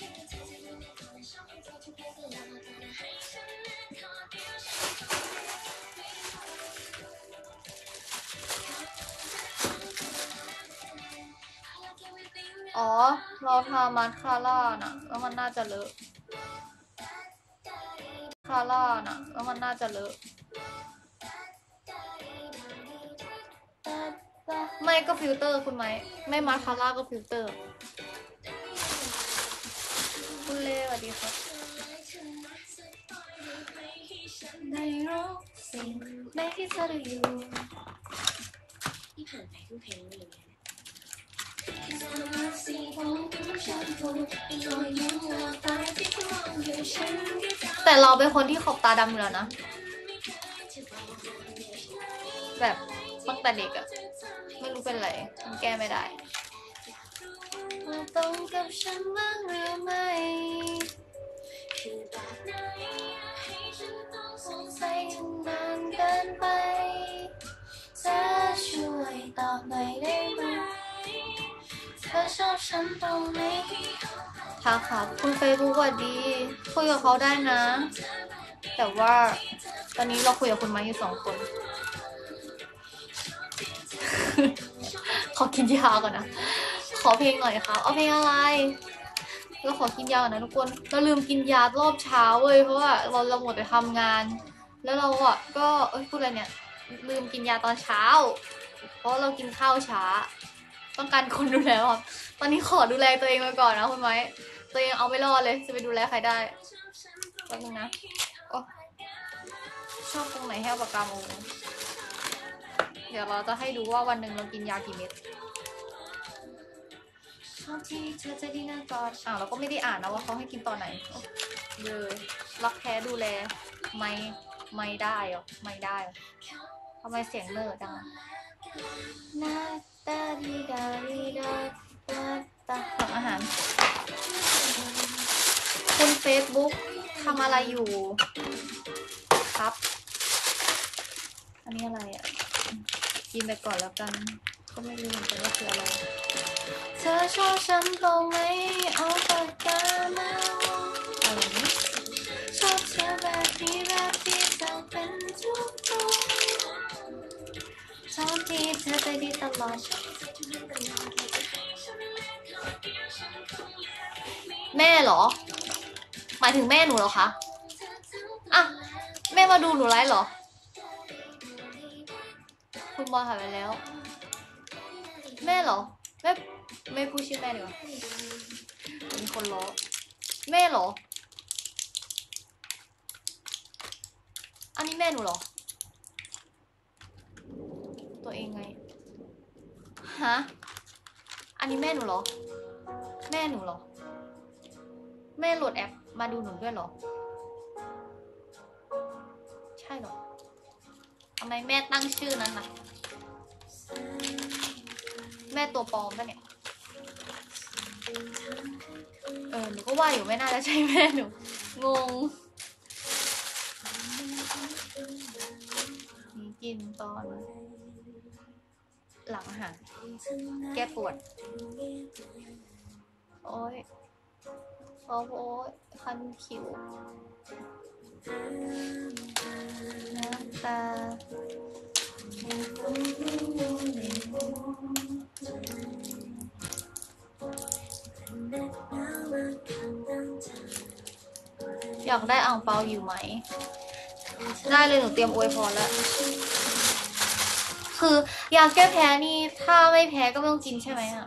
อ๋อ เราทามาสคาร่าน่ะ แล้วมันน่าจะเลอะคาร่าน่ะ แล้วมันน่าจะเลอะ ไม่ก็ฟิลเตอร์คุณไหม ไม่มาสคาร่าก็ฟิลเตอร์ คุณเลสวัสดีครับในรู้สิ่งในที่เธอดูอยู่นี่ผ่านไปทุกเพลงเลยเนี่ยแต่เราเป็นคนที่ขอบตาดำอยู่แล้วนะ แบบตั้งแต่เด็กอะไม่รู้เป็นไรมันแก้ไม่ได้มาตรงกับฉันบ้างหรือไม่คือแบบไหนอยากให้ฉันต้องสงสัยนานเกินไปเธอช่วยตอบหน่อยได้ไหมเธอชอบฉันตรงไหนค่ะครับคุณเฟซบุ๊กสวัสดีคุยกับเขาได้นะแต่ว่าตอนนี้เราคุยกับคุณไม้อยู่สองคน ขอกินยาก่อนนะ ขอเพลงหน่อยค่ะเอาเพลงอะไรเราขอกินยาก่อนนะทุกคนเราลืมกินยารอบเช้าเว้ยเพราะว่าเราเราหมดไปทำงาน แล้วเราอ่ะก็เอ้ยพูดอะไรเนี่ยลืมกินยาตอนเช้า เพราะเรากินข้าวช้า ต้องการคนดูแลอ่ะตอนนี้ขอดูแลตัวเองไปก่อนนะคุณไม้ตัวเองเอาไม่รอดเลยจะไปดูแลใครได้แป๊บนึงนะโอ้ชอบตรงไหนให้เอาปากกาโมเดี๋ยวเราจะให้ดูว่าวันหนึ่งเรากินยากี่เม็ดชอบที่เธอจะดีนะก่อนอ่าวเราก็ไม่ได้อ่านนะว่าเขาให้กินตอนไหนเลยรักแท้ดูแลไม่ไม่ได้หรอไม่ได้หรอทำไมเสียงเลิศจังหน้าตาดีดาดีดาตาตาทำอาหารคุณเฟซบุ๊กทำอะไรอยู่ครับอันนี้อะไรอ่ะกินไปก่อนแล้วกันก็ไม่รู้เหมือนกันว่าคืออะไรเธอชอบฉันตรงไหนเอาปากกามาอะไรนี้ชอบเธอแบบนี้แบบที่จะเป็นทุกตัวชอบที่เธอใจดีตลอดแม่เหรอหมายถึงแม่หนูเหรอคะอ่ะแม่มาดูหนูไลฟ์เหรอคุณบอลหายไปแล้วแม่เหรอแม่ไม่พูดชื่อแม่ดีกว่ามีคนล้อแม่เหรออันนี้แม่หนูเหรอตัวเองไงฮะอันนี้แม่หนูเหรอแม่หนูเหรอแม่โหลดแอปมาดูหนูด้วยเหรอใช่เหรอทำไมแม่ตั้งชื่อนั้นน่ะแม่ตัวปลอมปะเนี่ยเออหนูก็ว่าอยู่ไม่น่าจะใช่แม่หนูงงนี่กินตอนหลังอาหารแก้ปวดโอ๊ยโอ๊ยคันคิ้วน้ำตาอยากได้อ่างเปาอยู่ไหมได้เลยหนูเตรียมอวยพรแล้วคือยาแก้แพ้นี่ถ้าไม่แพ้ก็ไม่ต้องกินใช่ไหมอ่ะ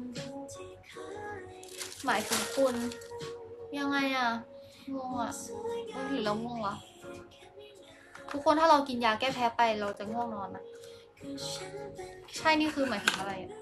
หมายถึงคุณยังไงอ่ะงงอ่ะหรือเราง่วงวะทุกคนถ้าเรากินยาแก้แพ้ไปเราจะง่วงนอนนะใช่นี่คือหมายถึงอะไรอ่ะ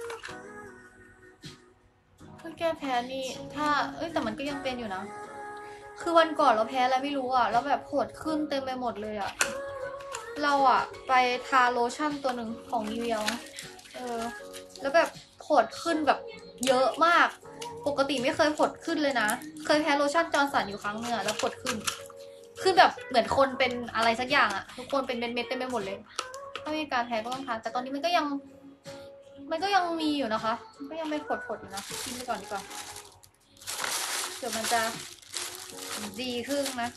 เพื่อแก้แพ้นี่ถ้าเอ้ยแต่มันก็ยังเป็นอยู่นะคือวันก่อนเราแพ้อะไรไม่รู้อ่ะแล้วแบบผดขึ้นเต็มไปหมดเลยอ่ะเราอ่ะไปทาโลชั่นตัวหนึ่งของนิเวียเออแล้วแบบผดขึ้นแบบเยอะมากปกติไม่เคยผดขึ้นเลยนะเคยแพ้โลชั่นจอร์นสันอยู่ครั้งนึงอ่ะแล้วผดขึ้นคือแบบเหมือนคนเป็นอะไรสักอย่างอ่ะทุกคนเป็นเม็ดๆเต็มไปหมดเลยถ้ามีการแพ้ก็ต้องทานแต่ตอนนี้มันก็ยังมันก็ยังมีอยู่นะคะมันก็ยังไม่ผดๆอยู่นะกินไปก่อนดีกว่าเดี๋ยวมันจะดีขึ้นนะ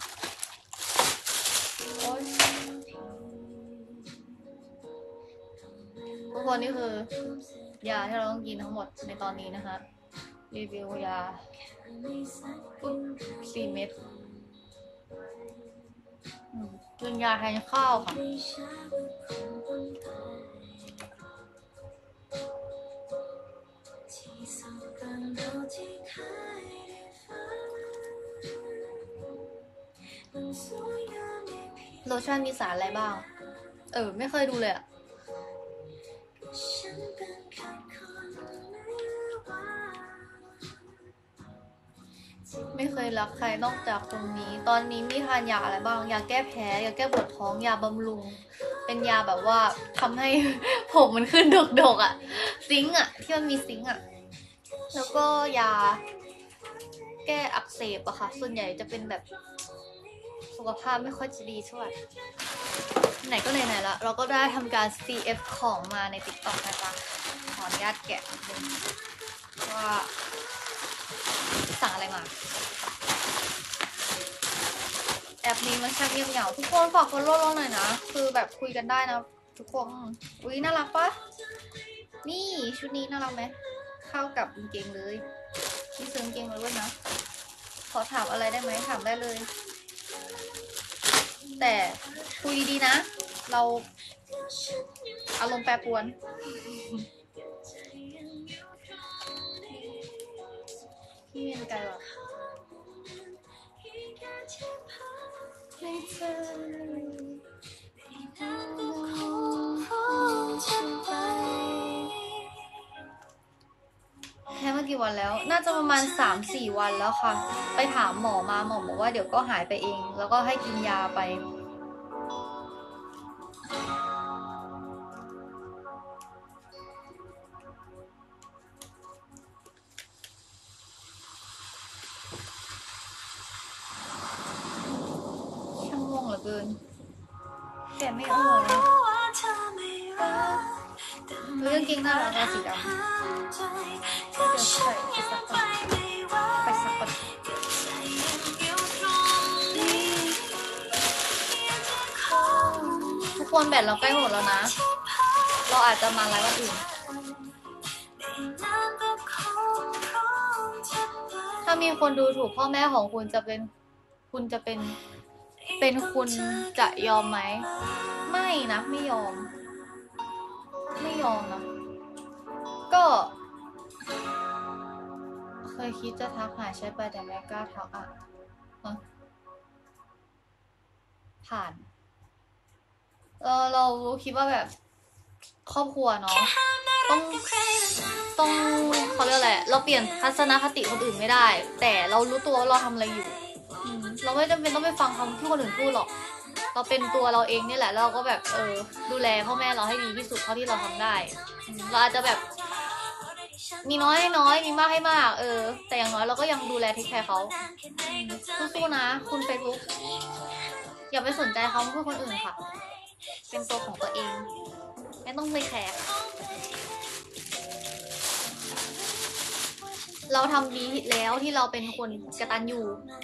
โอ๊ยทุกคนนี่คือยาที่เราต้องกินทั้งหมดในตอนนี้นะคะรีวิวยาปุ๊บสี่เม็ดกินยาแทนข้าวค่ะโลชั่นมีสารอะไรบ้างเออไม่เคยดูเลยอะไม่เคยรักใครนอกจากคนนี้ตอนนี้มีทานยาอะไรบ้างยาแก้แพ้ยาแก้ปวดท้องยาบำรุงเป็นยาแบบว่าทำให้ ผมมันขึ้นดกๆอ่ะซิงค์อ่ะที่มันมีซิงค์อ่ะแล้วก็ยาแก้อักเสบอะค่ะส่วนใหญ่จะเป็นแบบสุขภาพไม่ค่อยจะดีเท่าไหร่ไหนก็ไหนๆละเราก็ได้ทำการ ซี เอฟ ของมาใน ติ๊กต็อก นะจ๊ะขออนุญาตแกะนิดนึงว่าสั่งอะไรมาแอแอปนี้มันช่างเงียบเหงาทุกคนฝาก follow เราหน่อยนะคือแบบคุยกันได้นะทุกคนอุ้ยน่ารักปะนี่ชุดนี้น่ารักไหมเข้ากับกางเกงเลยนี่ซื้อกางเกงมาด้วยนะขอถามอะไรได้ไหมถามได้เลยแต่คุยดีๆนะเราอารมณ์แปรปรวนพี่เมียนไกลว่ะแพ้มากี่วันแล้วน่าจะประมาณ สามสี่ วันแล้วค่ะไปถามหมอมาหมอบอกว่าเดี๋ยวก็หายไปเองแล้วก็ให้กินยาไปช่างง่วงเหลือเกินแต่ไม่เอานะเรื่องเกงน่ารักสีดำเดี๋ยวใส่ไปซักก่อนไปซักก่อนทุกคนแบตเราใกล้หมดแล้วนะเราอาจจะมาไลฟ์วันอื่นถ้ามีคนดูถูกพ่อแม่ของคุณจะเป็นคุณจะเป็นเป็นคุณจะยอมไหมไม่นะไม่ยอมไม่ยอมนะก็เคยคิดจะทักหาใช่ไปแต่ไม่กล้าทักอ่ะผ่านเออเราคิดว่าแบบครอบครัวเนาะต้องต้องเขาเรียกอะไรเราเปลี่ยนทัศนคติคนอื่นไม่ได้แต่เรารู้ตัวว่าเราทำอะไรอยู่เราไม่จำเป็นต้องไปฟังคำที่คนอื่นพูดหรอกเราเป็นตัวเราเองนี่แหละเราก็แบบเออดูแลพ่อแม่เราให้ดีที่สุดเท่าที่เราทำได้เราอาจจะแบบมีน้อยให้น้อยมีมากให้มากเออแต่อย่างน้อยเราก็ยังดูแลเทคแคร์เขาสู้ๆนะคุณเฟซบุ๊กอย่าไปสนใจเขาเพื่อคนอื่นค่ะเป็นตัวของตัวเองไม่ต้องไปแคร์เราทำดีแล้วที่เราเป็นคนกตัญญู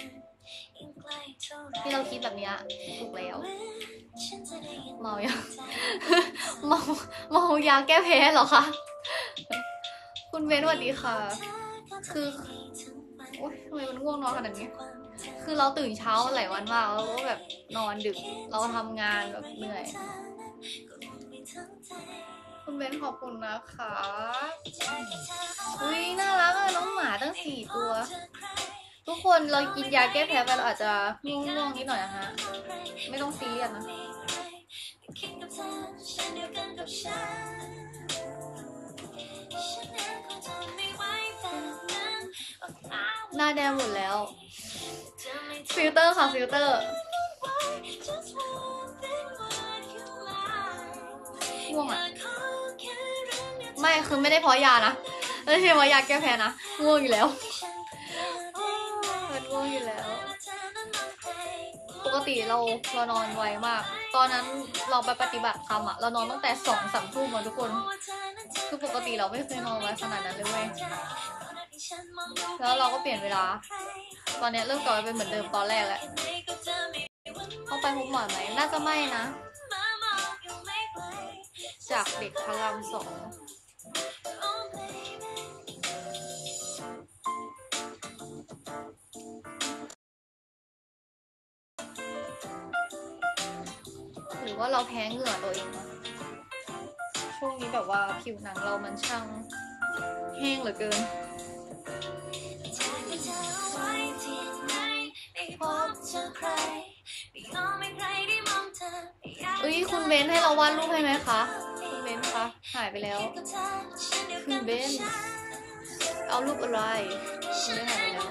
ที่เราคิดแบบนี้ถูกแล้วเมายาเมาเมายาแก้แพ้เหรอคะคุณเบนสวัสดีค่ะคือโอ๊ยทำไมมันง่วงนอนขนาดนี้คือเราตื่นเช้าหลายวันมากแล้วก็แบบนอนดึกเราทำงานแบบเหนื่อยคุณเบนขอบคุณนะคะอุ้ยน่ารักอะน้องหมาตั้งสี่ตัวทุกคนเรากินยาแก้แพ้ไปเราอาจจะง่วงๆนิดหน่อยนะฮะไม่ต้องซีเรียสนะหน้าแดงหมดแล้วฟิลเตอร์ค่ะฟิลเตอร์ง่วงอ่ะไม่คือไม่ได้เพราะยานะไม่ใช่เพราะยาแก้แพ้นะง่วงอยู่แล้วมันง่วงอยู่แล้วปกติเราเรานอนไวมากตอนนั้นเราไปปฏิบัติธรรมอะเรานอนตั้งแต่สองสามทุ่มทุกคนคือปกติเราไม่เคยนอนไวขนาดนั้นเลยเว้ยแล้วเราก็เปลี่ยนเวลาตอนนี้เริ่มกลับมาเป็นเหมือนเดิมตอนแรกแหละต้องไปพบหมอไหมน่าจะไม่นะจากเด็กพระรามสองหรือว่าเราแพ้เหงื่อตัวเองวะช่วงนี้แบบว่าผิวหนังเรามันช่างแห้งเหลือเกินเอ้ยคุณเบนให้เราวาดรูปให้ไหมคะคุณเบนคะหายไปแล้วคุณเบนเอารูปอะไรคุณเบนหายไปแล้ว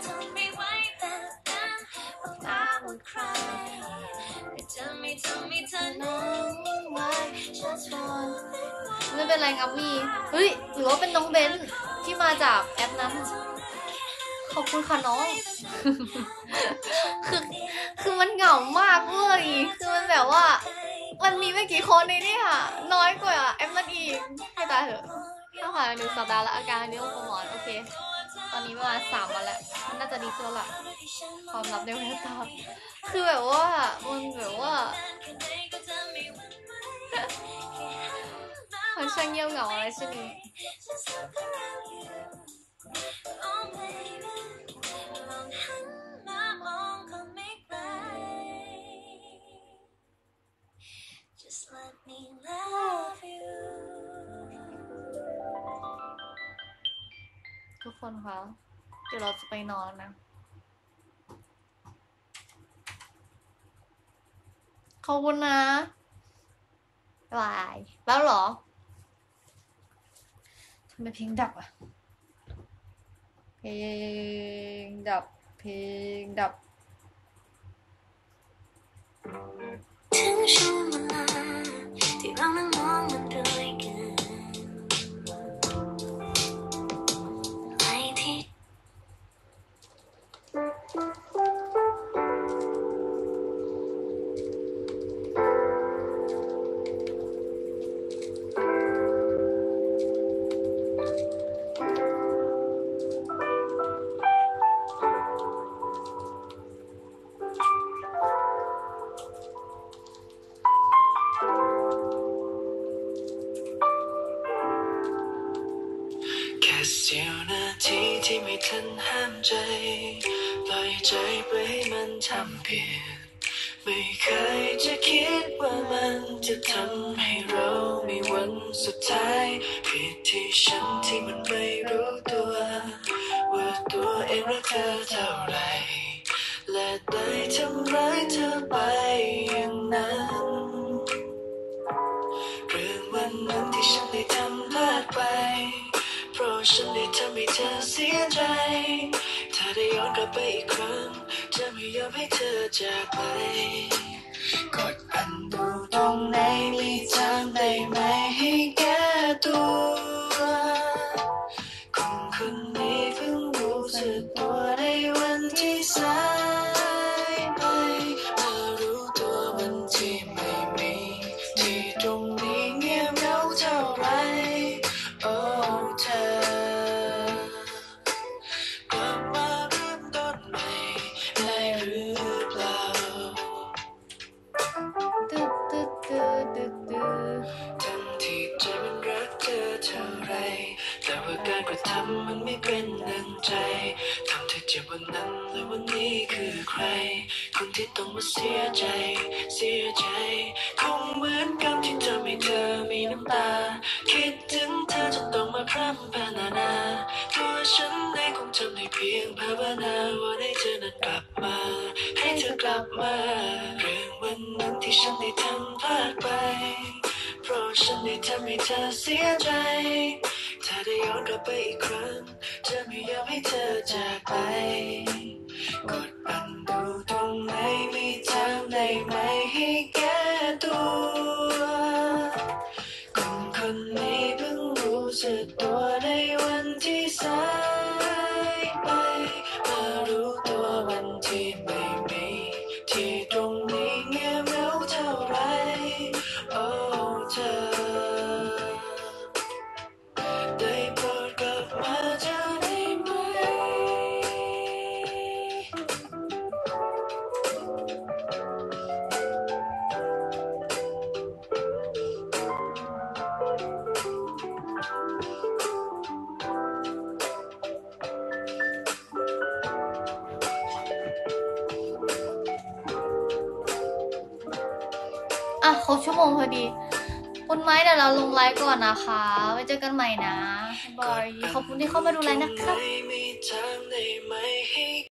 ไม่เป็นไรงับมีเฮ้ยหรือว่าเป็นน้องเบนที่มาจากแอปนั้นขอบคุณค่ะน้องคือคือมันเหงามากเลยคือมันแบบว่ามันมีไม่กี่คนในนี่ค่ะน้อยกว่าแอปนั้นอีกให้ตายเถอะถ้าผ่านหนึ่งสัปดาห์แล้วอาการนี้ก็หมอนโอเคตอนนี้ประมาณสามวันแล้วมันน่าจะดีขึ้นแล้วล่ะความลับในแววตาคือแบบว่ามันแบบว่ามันช่างเงียบเหงาอะไรใช่ไหมทุกคนคะเดี๋ยวเราจะไปนอนนะขอบคุณนะบายแล้วเหรอทำไมเพลงดับอ่ะเพลงดับเพลงดับถึงช่วงเวลาที่เรานั่งมองมันด้วยกันไปที่ แค่เสี้ยวนาทีที่ไม่ทันห้ามใจปล่อยใจไปให้มันทำผิดไม่เคยจะคิดว่ามันจะทำให้เรามีวันสุดท้ายผิดที่ฉันที่มันไม่รู้ตัวว่าตัวเองรักเธอเท่าไรและได้ทำร้ายเธอไปอย่างนั้นเรื่องวันนั้นที่ฉันได้ทำพลาดไปเพราะฉันได้ทำให้เธอเสียใจถ้าได้ย้อนกลับไปอีกครั้งจะไม่ยอมให้เธอจากไปกดอันดูตรงไหนมีทางได้ไหมให้แก้ตัวคนคนนี้เพิ่งรู้สึกตัวในวันที่สายไปมารู้ตัววันที่ไม่มีที่ตรงนี้เงียบเหงาเท่าไรโอ้เธอกลับมาเริ่มต้นใหม่ได้หรือเปล่าตึ๊ดตึ๊ดตึ๊ดตึ๊ดตึ๊ดทั้งที่ใจมันรักเธอเท่าไรแต่ว่าการกระทำมันไม่เป็นดังใจทำเธอเจ็บวันนั้นและวันนี้คือใครคนที่ต้องมาเสียใจเสียใจคงเหมือนกับที่ทำให้เธอมีน้ำตาคิดถึงเธอจนต้องมาพร่ำพรรณนาตัวฉันเองคงทำได้เพียงภาวนาว่าให้เธอนั้นกลับมาให้เธอกลับมาเรื่องวันนั้นที่ฉันได้ทำพลาดไปเพราะฉันได้ทำให้เธอเสียใจถ้าได้ย้อนกลับไปอีกครั้งจะไม่ยอมให้เธอจากไปกดอันดูตรงไหนมีทางได้ไหมให้แก้ตัวคนคนนี้เพิ่งรู้สึกตัวในวันที่สายไปมารู้ตัววันที่ไม่มีที่ตรงนี้เงียบเหงาเท่าไรโอ้เธอได้โปรดกลับมาจะได้ไหมอ่ะครบชั่วโมงพอดีคุณไม้เดี๋ยวเราลงไลฟ์ก่อนนะคะไว้เจอกันใหม่นะบายขอบคุณที่เข้ามาดูไลฟ์นะครับ